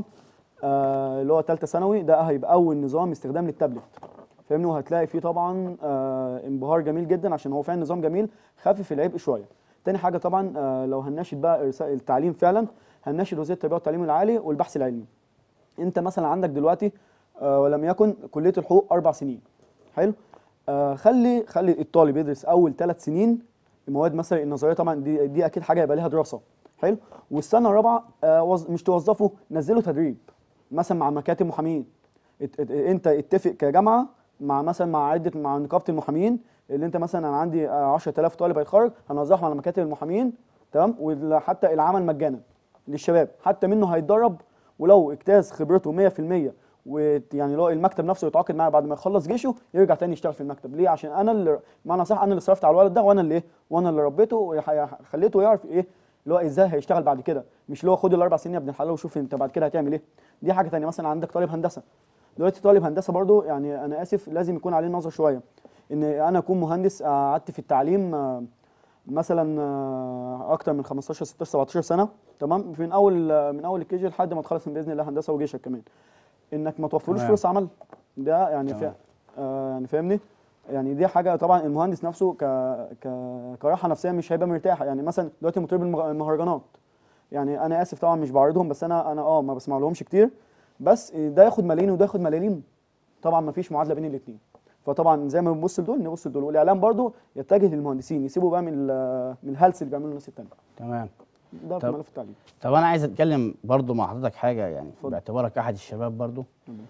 آه اللي هو ثالثه ثانوي، ده هيبقى اول نظام استخدام للتابلت. فاهمني؟ وهتلاقي فيه طبعا آه انبهار جميل جدا عشان هو فعلا نظام جميل خفف العبء شويه. تاني حاجه طبعا آه لو هنناشد بقى التعليم فعلا، هنناشد وزير التربيه والتعليم العالي والبحث العلمي. انت مثلا عندك دلوقتي آه ولم يكن كليه الحقوق اربع سنين، حلو. آه خلي خلي الطالب يدرس اول ثلاث سنين المواد مثلا النظريه، طبعا دي دي اكيد حاجه يبقى ليها دراسه، حلو. والسنه الرابعه آه مش توظفه، نزله تدريب مثلا مع مكاتب محامين. ات ات انت اتفق كجامعه مع مثلا مع عده مع نقابه المحامين، اللي انت مثلا انا عندي عشرة آلاف طالب هيتخرج هنوزعهم على مكاتب المحامين، تمام. وحتى العمل مجانا للشباب، حتى منه هيتدرب، ولو اجتاز خبرته مية في المية ويعني لو المكتب نفسه يتعاقد معاه بعد ما يخلص جيشه يرجع تاني يشتغل في المكتب. ليه؟ عشان انا اللي معنى صح انا اللي صرفت على الولد ده، وانا اللي ايه وانا اللي ربيته وخليته يعرف ايه اللي هو ازاي هيشتغل بعد كده، مش اللي هو خد الاربع سنين يا ابن الحلال وشوف انت بعد كده هتعمل ايه. دي حاجه ثانيه. مثلا عندك طالب هندسه دلوقتي، طالب هندسه برضو يعني انا اسف لازم يكون عليه نظر شويه، ان انا اكون مهندس قعدت في التعليم مثلا اكتر من خمستاشر ستاشر سبعتاشر سنه، تمام، من اول من اول الكي جي لحد ما تخلص باذن الله هندسه وجيشك كمان، انك ما توفرلوش فرص عمل، ده يعني فا آه يعني فاهمني؟ يعني دي حاجه طبعا المهندس نفسه ك ك كراحه نفسيه مش هيبقى مرتاح. يعني مثلا دلوقتي مطرب المهرجانات، يعني انا اسف طبعا مش بعرضهم، بس انا انا اه ما بسمع لهمش كتير، بس ده ياخد ملايين وده ياخد ملايين، طبعا ما فيش معادله بين الاثنين. فطبعا زي ما بنبص لدول نبص لدول، والاعلام برضو يتجه للمهندسين، يسيبوا بقى من من الهلس اللي بيعملوا الناس الثانيه. تمام. ده في ملف التعليم. طب انا عايز اتكلم برضو مع حضرتك حاجه، يعني فضل. باعتبارك احد الشباب برضو.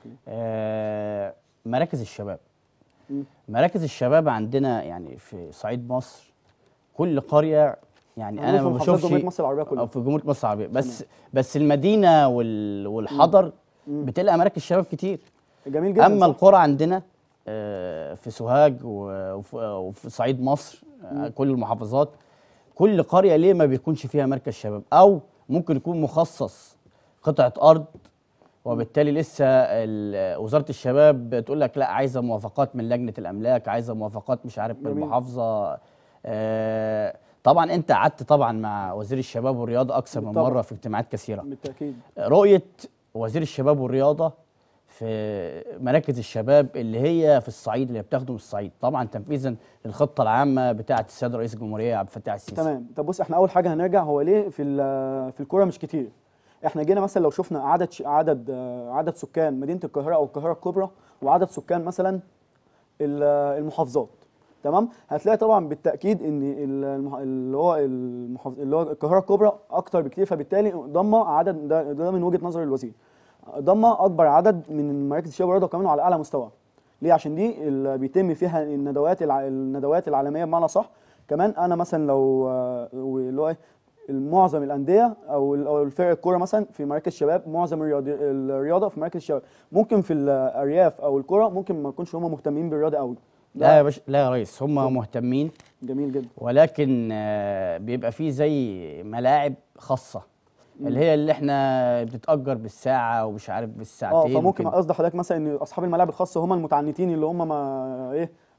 آه مراكز الشباب. م. مراكز الشباب عندنا يعني في صعيد مصر كل قريه، يعني انا ما بشوفش جمهوريه مصر العربيه كلها، في جمهوريه مصر العربيه بس تمام. بس المدينه وال والحضر م. بتلاقي مراكز شباب كتير جميل جدا. اما القرى عندنا آه في سوهاج وفي صعيد مصر آه كل المحافظات، كل قريه ليه ما بيكونش فيها مركز شباب؟ او ممكن يكون مخصص قطعه ارض، وبالتالي لسه وزاره الشباب بتقول لك لا عايزه موافقات من لجنه الاملاك، عايزه موافقات مش عارف من المحافظه. آه طبعا انت قعدت طبعا مع وزير الشباب والرياضه اكثر من مره في اجتماعات كثيره. بالتاكيد. رؤيه وزير الشباب والرياضه في مراكز الشباب اللي هي في الصعيد، اللي بتخدم الصعيد، طبعا تنفيذا للخطه العامه بتاعه السيد رئيس الجمهوريه عبد الفتاح السيسي. تمام. طب بص، احنا اول حاجه هنرجع هو ليه في في الكوره مش كتير. احنا جينا مثلا لو شفنا عدد عدد عدد سكان مدينه القاهره او القاهره الكبرى، وعدد سكان مثلا المحافظات، تمام، هتلاقي طبعا بالتاكيد ان اللي هو المحافظ اللي هو القاهره الكبرى اكتر بكتير، فبالتالي ضم عدد ده, ده من وجهه نظر الوزير ضم اكبر عدد من مراكز الشباب والرياضه وكمان على اعلى مستوى. ليه؟ عشان دي اللي بيتم فيها الندوات الندوات العالميه بمعنى صح. كمان انا مثلا لو اللي هو معظم الانديه او الفرق الكوره مثلا في مراكز الشباب، معظم الرياضه في مراكز الشباب. ممكن في الارياف او الكوره ممكن ما يكونش هم مهتمين بالرياضه قوي. لا يا باشا، لا يا ريس، هم طب. مهتمين. جميل جدا. ولكن بيبقى فيه زي ملاعب خاصه اللي هي اللي احنا بتتأجر بالساعة ومش عارف بالساعتين. اه فممكن قصد حضرتك مثلا ان اصحاب الملاعب الخاصة هم المتعنتين اللي هم ما ايه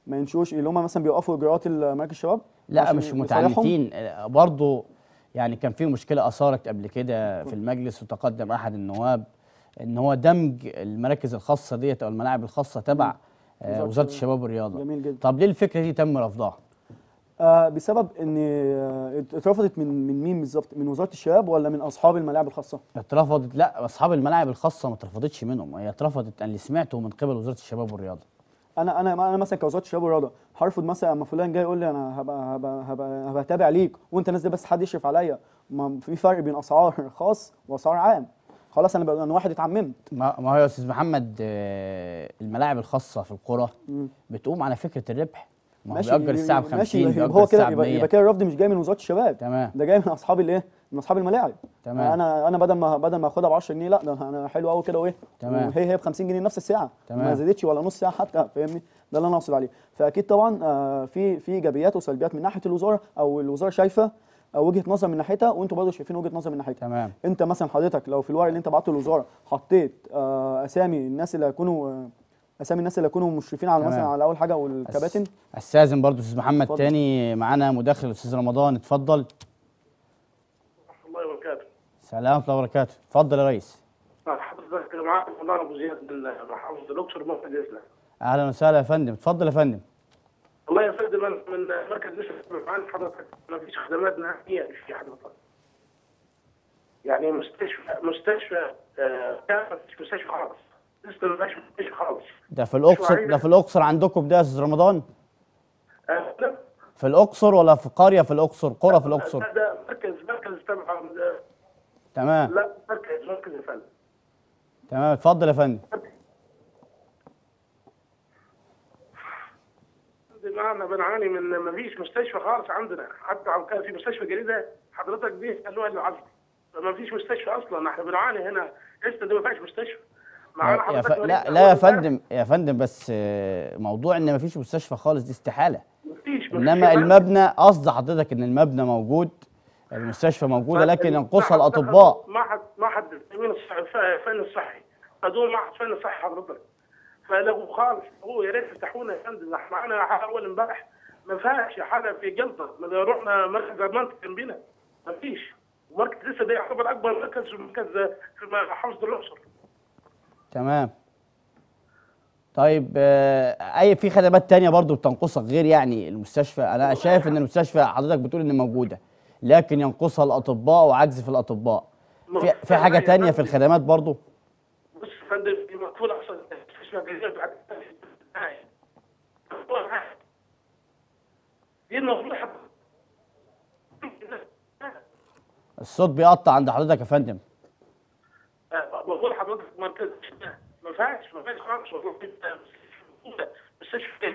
ما ينشوش اللي هم مثلا بيوقفوا اجراءات مراكز الشباب؟ لا عشان مش يصالحهم؟ متعنتين برضه. يعني كان في مشكله اثارت قبل كده في المجلس، وتقدم احد النواب ان هو دمج المراكز الخاصه ديت او الملاعب الخاصه تبع آه وزاره الشباب والرياضه. جميل جدا. طب ليه الفكره دي تم رفضها؟ آه بسبب ان آه، اترفضت من من مين بالظبط؟ من وزاره الشباب ولا من اصحاب الملاعب الخاصه؟ اترفضت، لا اصحاب الملاعب الخاصه ما اترفضتش منهم، هي اترفضت اللي سمعته من قبل وزاره الشباب والرياضه. انا انا انا مثلا كوزاره الشباب والرياضه هرفض مثلا اما فلان جاي يقول لي انا هبقى هبقى هبقى, هبقى تابع ليك وانت نازل بس حد يشرف عليا؟ ما في فرق بين اسعار خاص واسعار عام. خلاص انا بقى انا واحد اتعممت. ما ما هو يا استاذ محمد آه، الملاعب الخاصه في القرى بتقوم على فكره الربح. ما هو ماشي بيأجر الساعه ب ماشي، خمسين، يبقى بيأجر هو كده الساعه ب يبقى, مية. يبقى كده الرفض مش جاي من وزاره الشباب، تمام. ده جاي من اصحاب الايه؟ من اصحاب الملاعب. تمام. انا انا بدل ما بدل ما اخدها ب عشرة جنيه، لا ده انا حلو قوي كده وايه؟ تمام. وهي هي ب خمسين جنيه نفس الساعه، تمام. ما زادتش ولا نص ساعه حتى، فاهمني؟ ده اللي انا اقصد عليه. فاكيد طبعا آه، في في ايجابيات وسلبيات من ناحيه الوزاره، او الوزاره شايفه او وجهه نظر من ناحيتها، وانتوا برضه شايفين وجهه نظر من ناحيتها. تمام. انت مثلا حضرتك لو في الورق اللي انت بعته للوزاره حطيت آه، اسامي الناس اللي هيكونوا آه، اسامي الناس اللي هيكونوا مشرفين على تمام. مثلا على اول حاجه والكباتن. استاذن برضه استاذ محمد اتفضل. تاني معانا مداخل الاستاذ رمضان، اتفضل. الله وبركاته. سلام ورحمه الله وبركاته، اتفضل يا ريس. حضرتك معاك رمضان ابو زياد من محافظه الاقصر مركز الاسلام. اهلا وسهلا يا فندم، اتفضل يا فندم. والله يا فندم انا من مركز الاسلام عند حضرتك ما فيش خدمات نهائيه في حضرتك. يعني مستشفى مستشفى آه كامل، مش مستشفى خالص. لسه ما فيش مستشفى خالص. ده في الاقصر، ده في الاقصر عندكم ده يا استاذ رمضان؟ آه لا. في الاقصر ولا في قريه في الاقصر؟ قرى في الاقصر؟ ده, ده مركز مركز تبع تمام. لا مركز مركز يا فندم. تمام، اتفضل يا فندم. معنا بنعاني من ما فيش مستشفى خالص عندنا، حتى لو كان في مستشفى جديده حضرتك دي قالوها للعزل، ما فيش مستشفى اصلا، احنا بنعاني هنا لسه دي ما فيش مستشفى. معانا يا ف... حضرتك لا لا يا فندم، يا فندم بس آه، موضوع ان مفيش مستشفى خالص دي استحاله. مفيش انما المبنى، قصد حضرتك ان المبنى موجود، المستشفى موجوده لكن ينقصها الاطباء. ما حد ما حد من الفن الصحي خدوه معهد فن صحي حضرتك، فلغوا خالص. هو يا ريت يفتحونا يا فندم، احنا معانا حاله اول امبارح ما فيهاش حاله في جلطه، رحنا مركز المنطقه جنبنا ما فيش، ومركز لسه ده يعتبر اكبر مركز في مركز في محافظه الاقصر. تمام. طيب آه، اي في خدمات تانية برضو بتنقصك غير يعني المستشفى؟ انا شايف ان المستشفى حضرتك بتقول ان موجوده لكن ينقصها الاطباء وعجز في الاطباء. في في حاجه تانية في الخدمات برضو؟ بص يا فندم، في مقفول اصلا مستشفى جديده في دي المفروض. الصوت بيقطع عند حضرتك يا فندم. بقول لحضرتك مركز ما فيهاش ما فيهاش خالص مستشفى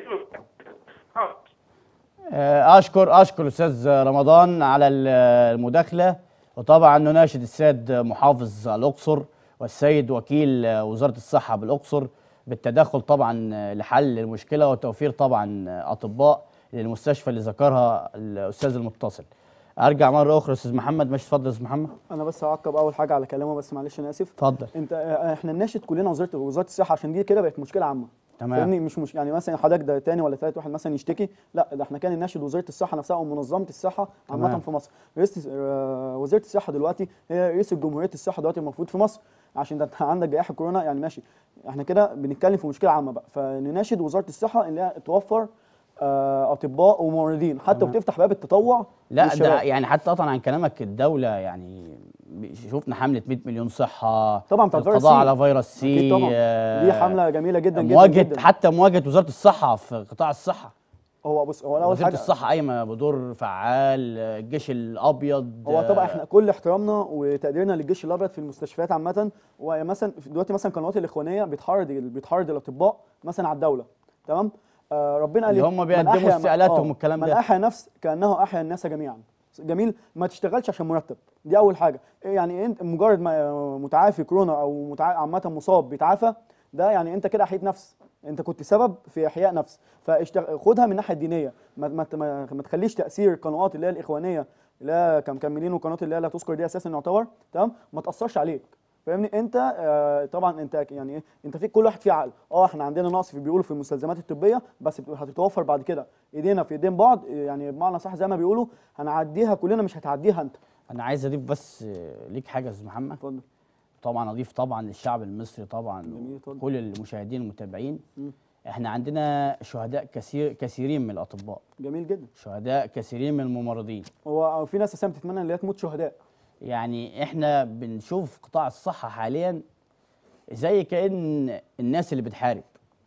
آه، اشكر اشكر الاستاذ رمضان على المداخله، وطبعا نناشد السيد محافظ الاقصر والسيد وكيل وزاره الصحه بالاقصر بالتدخل طبعا لحل المشكله وتوفير طبعا اطباء للمستشفى اللي ذكرها الاستاذ المتصل. ارجع مره اخرى استاذ محمد، ماشي اتفضل يا استاذ محمد. انا بس هعقب اول حاجه على كلامه، بس معلش انا اسف. اتفضل. انت آه، احنا نناشد كلنا وزاره وزاره الصحه عشان دي كده بقت مشكله عامه. تمام. فاهمني؟ مش مش يعني مثلا حضرتك ده تاني ولا ثالث واحد مثلا يشتكي، لا ده احنا كان نناشد وزاره الصحه نفسها ومنظمه الصحه عامه تمام. في مصر. رئيس آه، وزاره الصحه دلوقتي هي رئيس جمهوريه الصحه دلوقتي المفروض في مصر، عشان ده انت عندك جائحه كورونا يعني ماشي. احنا كده بنتكلم في مشكله عامه بقى، فنناشد وزاره الصحه ان هي توفر آه، اطباء وممرضين حتى، وتفتح باب التطوع لا للشباب. ده يعني حتى قطعا عن كلامك، الدوله يعني شفنا حمله مية مليون صحه طبعا بتاع فيروس القضاء سي. على فيروس سي. أكيد طبعا. آه، دي حمله جميله جدا جدا مواجهه جدا. حتى مواجهه وزاره الصحه في قطاع الصحه. هو بص، هو اول وزاره حاجه الصحه قايمه بدور فعال، الجيش الابيض. هو طبعا احنا كل احترامنا وتقديرنا للجيش الابيض في المستشفيات عامه، ومثلا دلوقتي مثلا قنوات الاخوانيه بتحرض بتحرض الاطباء مثلا على الدوله، تمام؟ آه ربنا قال اللي إيه؟ هم من بيقدموا أحيا- استقالاتهم آه، والكلام من ده. احيا نفس كانه احيا الناس جميعا. جميل، ما تشتغلش عشان مرتب، دي اول حاجه. إيه يعني انت مجرد ما متعافي كورونا او متع... عامه مصاب بيتعافى، ده يعني انت كده احييت نفس، انت كنت سبب في احياء نفس. فاشتغل خدها من الناحيه الدينيه، ما ما, ما, ما تخليش تاثير القنوات اللي هي الاخوانيه اللي هي كم مكملين، والقنوات اللي هي لا تذكر دي اساسا يعتبر، تمام؟ ما تاثرش عليك. فاهمني؟ انت آه طبعا انت يعني ايه، انت في كل واحد فيه عقل. اه احنا عندنا نقص في بيقولوا في المستلزمات الطبيه، بس بتبقى هتتوفر بعد كده، ايدينا في ايدين بعض، يعني بمعنى صح زي ما بيقولوا هنعديها كلنا، مش هتعديها انت. انا عايز اضيف بس آه، ليك حاجه يا استاذ محمد. اتفضل. طبعا اضيف طبعا للشعب المصري طبعا جميل، اتفضل. كل المشاهدين المتابعين. م. احنا عندنا شهداء كثير كثيرين من الاطباء، جميل جدا. شهداء كثيرين من الممرضين. هو في ناس اساسا بتتمنى ان هي تموت شهداء. يعني احنا بنشوف قطاع الصحه حاليا زي كأن الناس اللي بتحارب،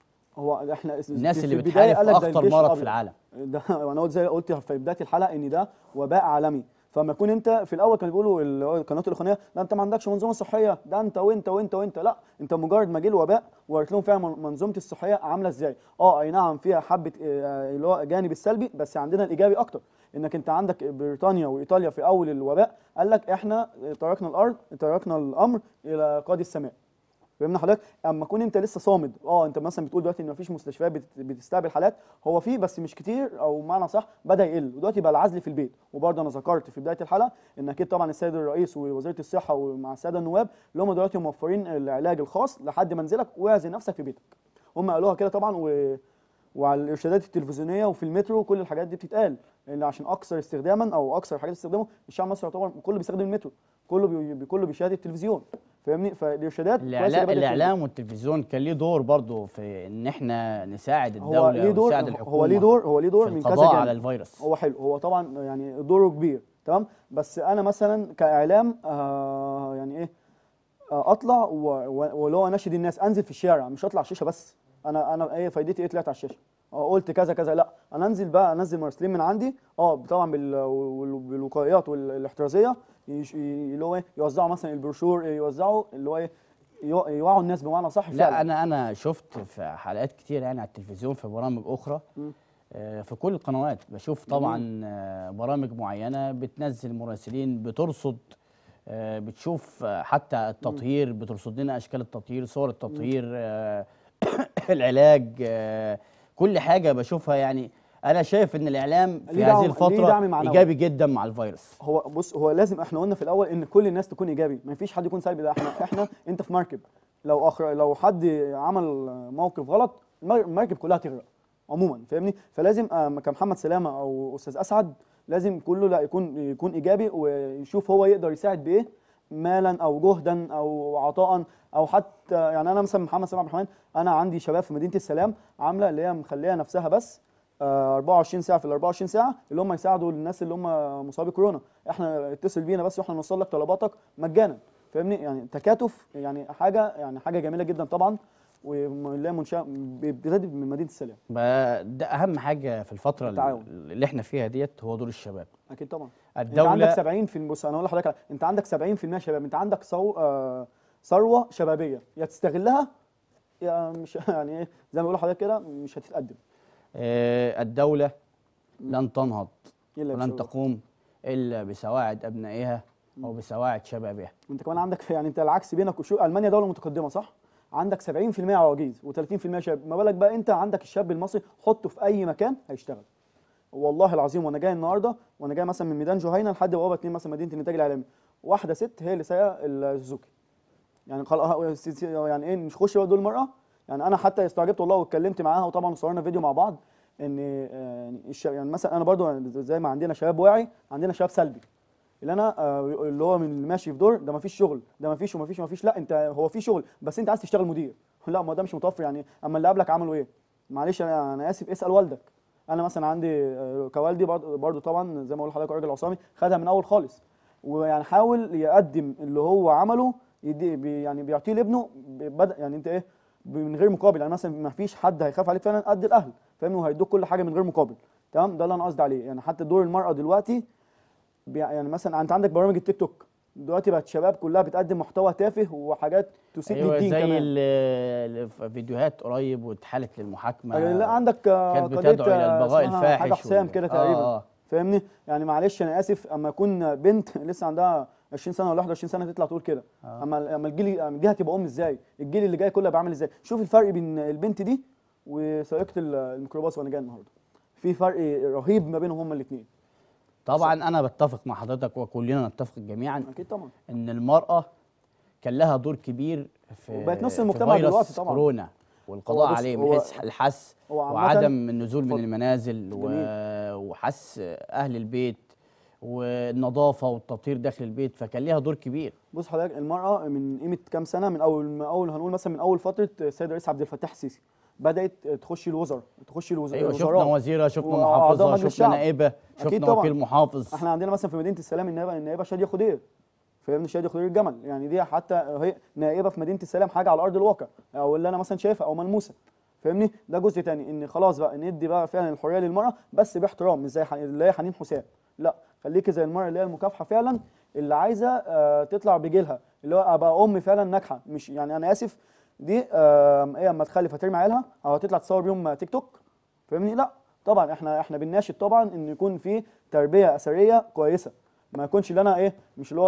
هو احنا الناس في اللي البداية بتحارب قال في لك ده اخطر الجيش مرض الأبيض. في العالم. ده وانا قلت زي قلت في بدايه الحلقه ان ده وباء عالمي. فلما يكون انت في الاول كانوا بيقولوا اللي هو القنوات الاخوانيه ده انت ما عندكش منظومه صحيه، ده انت وانت وانت وانت، لا انت مجرد ما جه الوباء وقلت لهم فعلا منظومه الصحيه عامله ازاي. اه اي نعم فيها حبه آه، اللي هو الجانب السلبي، بس عندنا الايجابي اكتر. انك انت عندك بريطانيا وايطاليا في اول الوباء قال لك احنا تركنا الارض تركنا الامر الى قاضي السماء. فهمنا حضرتك؟ اما تكون انت لسه صامد، اه انت مثلا بتقول دلوقتي ان مفيش مستشفيات بت- بتستقبل حالات، هو في بس مش كتير، او معنى صح بدا يقل، ودلوقتي بقى العزل في البيت. وبرضه انا ذكرت في بدايه الحلقه ان اكيد طبعا السيد الرئيس ووزاره الصحه ومع الساده النواب اللي هم دلوقتي موفرين العلاج الخاص لحد منزلك، واعزل نفسك في بيتك. هم قالوها كده طبعا، و وعلى الارشادات التلفزيونيه وفي المترو كل الحاجات دي بتتقال، لان عشان اكثر استخداما او اكثر حاجات استخدامه الشعب المصري يعتبر كله بيستخدم المترو، كله بي... كله بيشاهد التلفزيون. فاهمني؟ فالارشادات كويسة الاعلام بدأت الاعلام والتلفزيون كان ليه دور برضه في ان احنا نساعد هو الدوله ليه دور ونساعد الحكومه هو ليه دور هو ليه دور في من كذا القضاء جانب. على الفيروس. هو حلو، هو طبعا يعني دوره كبير، تمام. بس انا مثلا كاعلام آه يعني ايه، آه اطلع و- و- واللي هو اناشد الناس، انزل في الشارع، مش اطلع على الشاشه بس. انا انا ايه فايدتي ايه طلعت على الشاشه؟ اه قلت كذا كذا، لا انا انزل بقى، انزل مراسلين من عندي، اه طبعا بال- وال- بالوقائيات والاحترازيه، يش- ي- اللي هو ايه يوزعوا مثلا البروشور، يوزعوا اللي هو ايه يو- يوعوا الناس بمعنى صح فعلا. لا انا انا شفت في حلقات كتير يعني على التلفزيون في برامج اخرى، آه، في كل القنوات بشوف طبعا آه، برامج معينه بتنزل مراسلين بترصد، آه، بتشوف آه، حتى التطهير، بترصد لنا اشكال التطهير، صور التطهير، آه، العلاج، آه، كل حاجه بشوفها. يعني انا شايف ان الاعلام في ليه دعم- هذه ليه الفتره دعم معنوي. ايجابي جدا مع الفيروس. هو بص، هو لازم احنا قلنا في الاول ان كل الناس تكون ايجابي، ما فيش حد يكون سلبي. ده احنا احنا انت في مركب، لو اخر لو حد عمل موقف غلط المر- المركب كلها تغرق عموما، فاهمني؟ فلازم آه، كمحمد سلامه او استاذ اسعد لازم كله لا يكون يكون ايجابي، ويشوف هو يقدر يساعد بايه، مالا او جهدا او عطاء، او حتى يعني انا مثلا محمد سلام عبد الرحمن، انا عندي شباب في مدينه السلام عامله اللي هي مخليه نفسها بس آه، أربعة وعشرين ساعه في ال أربعة وعشرين ساعه اللي هم يساعدوا الناس اللي هم مصابي كورونا. احنا اتصل بينا بس واحنا نوصل لك طلباتك مجانا، فاهمني؟ يعني تكاتف، يعني حاجه يعني حاجه جميله جدا طبعا، واللي هي منشاه بتبتدي من مدينه السلام. ب- ده اهم حاجه في الفتره التعاون. اللي احنا فيها ديت، هو دور الشباب. اكيد طبعا. الدولة- انت عندك سبعين في بص انا اقول لحضرتك على- انت عندك سبعين في المية شباب، انت عندك صو... آه ثروه شبابيه، يا تستغلها يا مش يعني ايه زي ما بيقولوا حضرتك كده مش هتتقدم. آه، الدوله لن تنهض إلا ولن بشباب. تقوم الا بسواعد ابنائها او بسواعد شبابها. وانت كمان عندك يعني انت العكس بينك وشو المانيا دوله متقدمه صح؟ عندك سبعين في المية عواجيز و30% شباب، ما بالك بقى انت عندك الشاب المصري حطه في اي مكان هيشتغل. والله العظيم وانا جاي النهارده وانا جاي مثلا من ميدان جهينه لحد بوابه اتنين مثلا مدينه الانتاج الاعلامي، واحده ست هي اللي سايقه السوزوكي. يعني قال يعني ايه مش خش بقى دول المراه. يعني انا حتى استعجبت والله واتكلمت معاها، وطبعا صورنا فيديو مع بعض ان آه، يعني الشباب يعني مثلا انا برضو زي ما عندنا شباب واعي عندنا شباب سلبي. اللي انا آه، اللي هو من اللي ماشي في دور ده ما فيش شغل، ده ما فيش وما فيش وما فيش، لا انت هو في شغل بس انت عايز تشتغل مدير. لا ما ده مش متوفر. يعني اما اللي قبلك عملوا ايه؟ معلش انا انا اسف اسال والدك. انا مثلا عندي آه، كوالدي برضو برضو طبعا زي ما بقول لحضرتك راجل عصامي خدها من اول خالص، ويعني حاول يقدم اللي هو عمله يدي بي يعني بيعطيه لابنه بدا يعني انت ايه من غير مقابل. يعني مثلا ما فيش حد هيخاف عليك فعلا قد الاهل، فاهمني؟ وهيدوك كل حاجه من غير مقابل، تمام؟ ده اللي انا قصدي عليه. يعني حتى دور المراه دلوقتي بي- يعني مثلا انت عندك برامج التيك توك دلوقتي بقت شباب كلها بتقدم محتوى تافه وحاجات تسيء ايوه للدين زي كمان. ال- ال- في فيديوهات قريب واتحالت للمحاكمه، أيوة، لا عندك آه، كانت قضيه بتدعو الى آه، البغاء اسمها الفاحش حاجه حسام وال- كده آه، تقريبا، آه. فاهمني؟ يعني معلش انا اسف اما اكون بنت لسه عندها عشرين سنه ولا واحد وعشرين سنه تطلع تقول كده، آه. اما اما الجيل اما الجيل هتبقى ام ازاي؟ الجيل اللي جاي كله هيبقى عامل ازاي؟ شوف الفرق بين البنت دي وسائقه ال- الميكروباص وانا جاي النهارده، في فرق رهيب ما بينهم هما الاثنين. طبعا انا بتفق مع حضرتك وكلنا نتفق جميعا اكيد طبعا. ان المراه كان لها دور كبير في وبقت نص في المجتمع فيروس دلوقتي طبعا. كورونا والقضاء هو بص، عليه من هو- حيث الحث هو عامة وعدم النزول من اتفضل. المنازل و... جميل. وحث اهل البيت والنظافه والتطهير داخل البيت، فكان ليها دور كبير. بص حضرتك، المرأة من قيمة كام سنة، من أول من أول هنقول مثلا من أول فترة السيد الرئيس عبد الفتاح السيسي بدأت تخش الوزراء تخش الوز- ايوه، الوزراء. شفنا وزيره، شفنا وأعضاء محافظه، مجلس شفنا الشعب. نائبه، أكيد شفنا طبعاً. وكيل محافظ. احنا عندنا مثلا في مدينة السلام النائبة النائبة شادية خضير، فاهمني؟ شادية خضير الجمل، يعني دي حتى هي نائبة في مدينة السلام، حاجة على أرض الواقع أو اللي أنا مثلا شايفها أو ملموسة، فاهمني؟ ده جزء تاني، ان خلاص بقى ندي بقى فعلا الحريه للمراه، بس باحترام، مش زي ح- اللي هي حنين حسام، لا خليكي زي المراه اللي هي المكافحه فعلا، اللي عايزه آه تطلع بجيلها، اللي هو ابقى ام فعلا ناجحه، مش يعني انا اسف دي آه ايه اما تخلف هترمي عيالها او هتطلع تصور بيهم تيك توك، فاهمني؟ لا طبعا احنا احنا بنناشد طبعا ان يكون في تربيه اسريه كويسه، ما يكونش اللي انا ايه مش اللي هو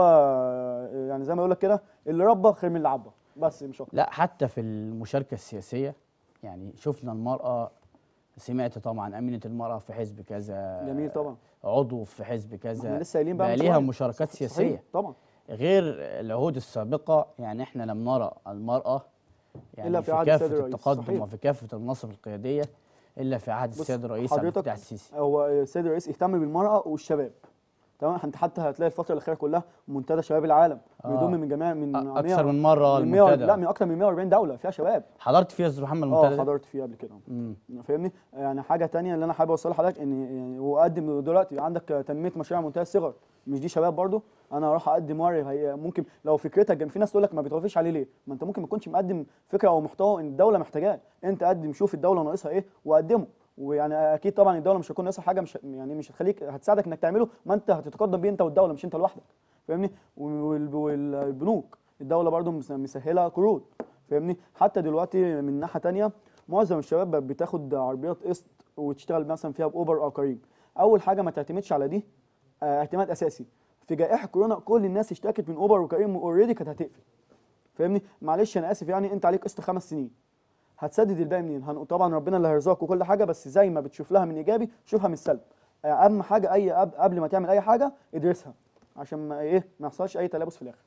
آه، يعني زي ما يقول لك كده، اللي ربى خير من اللي عبى، بس مش اكتر. لا، حتى في المشاركه السياسيه يعني شفنا المراه، سمعت طبعا امينه المراه في حزب كذا، جميل طبعا. عضو في حزب كذا، احنا لسه قايلين بقى بقى من ليها شوية. مشاركات صح- سياسيه صحيح طبعا. غير العهود السابقه. يعني احنا لم نرى المراه يعني إلا في في عهد كافه السيد الرئيس. التقدم صحيح. وفي كافه المناصب القياديه الا في عهد بص، السيد الرئيس عبد حضرتك الفتاح السيسي. هو السيد الرئيس اهتم بالمرأة والشباب، تمام؟ انت حتى هتلاقي الفترة الأخيرة كلها منتدى شباب العالم آه. بيضم من جميع من أ- أكثر من مرة من مية المنتدى. لا من أكثر من مية وأربعين دولة فيها شباب. حضرت فيها استاذ محمد اه المنتدى؟ حضرت فيه قبل كده. مم. فاهمني؟ يعني حاجة تانية اللي أنا حابب أوصلها لحضرتك، إن يعني وأقدم دلوقتي عندك تنمية مشاريع منتهى الصغر، مش دي شباب برضو؟ انا اروح اقدم وري، هي ممكن لو فكرتك جم- في ناس تقول لك ما بتوافقش عليه ليه؟ ما انت ممكن ما تكونش مقدم فكره او محتوى ان الدوله محتاجاه، انت قدم شوف الدوله ناقصها ايه وقدمه، ويعني اكيد طبعا الدوله مش هتكون ناقصها حاجه، مش يعني مش هتخليك هتساعدك انك تعمله، ما انت هتتقدم بيه انت والدوله، مش انت لوحدك، فاهمني؟ وال- والبنوك الدوله برضو مس- مسهله قروض، فاهمني؟ حتى دلوقتي من ناحيه تانية معظم الشباب بقت بتاخد عربيات قسط وتشتغل مثلا فيها باوبر او كريم. اول حاجه ما تعتمدش على دي آه، اعتماد اساسي. في جائحه كورونا كل الناس اشتكت من اوبر وكريم اوريدي كانت هتقفل، فاهمني؟ معلش انا اسف، يعني انت عليك قسط خمس سنين هتسدد الباقي منين؟ هن- طبعا ربنا اللي هيرزقك وكل حاجه، بس زي ما بتشوف لها من ايجابي شوفها من السلب. آه، اهم حاجه اي قبل قبل ما تعمل اي حاجه ادرسها عشان ما ايه ما يحصلش اي تلابس في الاخر.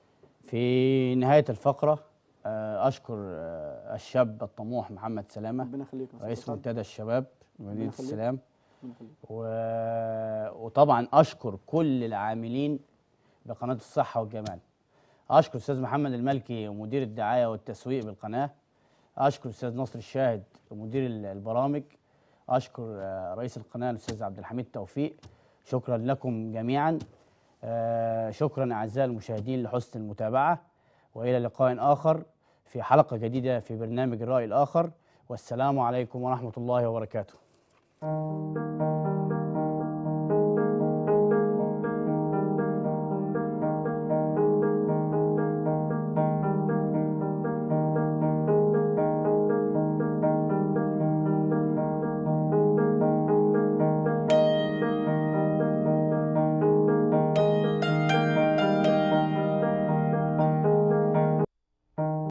في نهاية الفقرة آه، أشكر آه، الشاب الطموح محمد سلامة، ربنا يخليك يا أستاذ رئيس أسعد. منتدى الشباب مدينة يخليك. السلام. ربنا يخليك. و... وطبعا أشكر كل العاملين بقناة الصحة والجمال. أشكر أستاذ محمد المالكي مدير الدعاية والتسويق بالقناة. أشكر أستاذ نصر الشاهد مدير ال- البرامج. أشكر آه، رئيس القناة الأستاذ عبد الحميد توفيق. شكرا لكم جميعا. آه، شكرا أعزائي المشاهدين لحسن المتابعة، وإلى لقاء آخر في حلقة جديدة في برنامج الرأي الآخر، والسلام عليكم ورحمة الله وبركاته.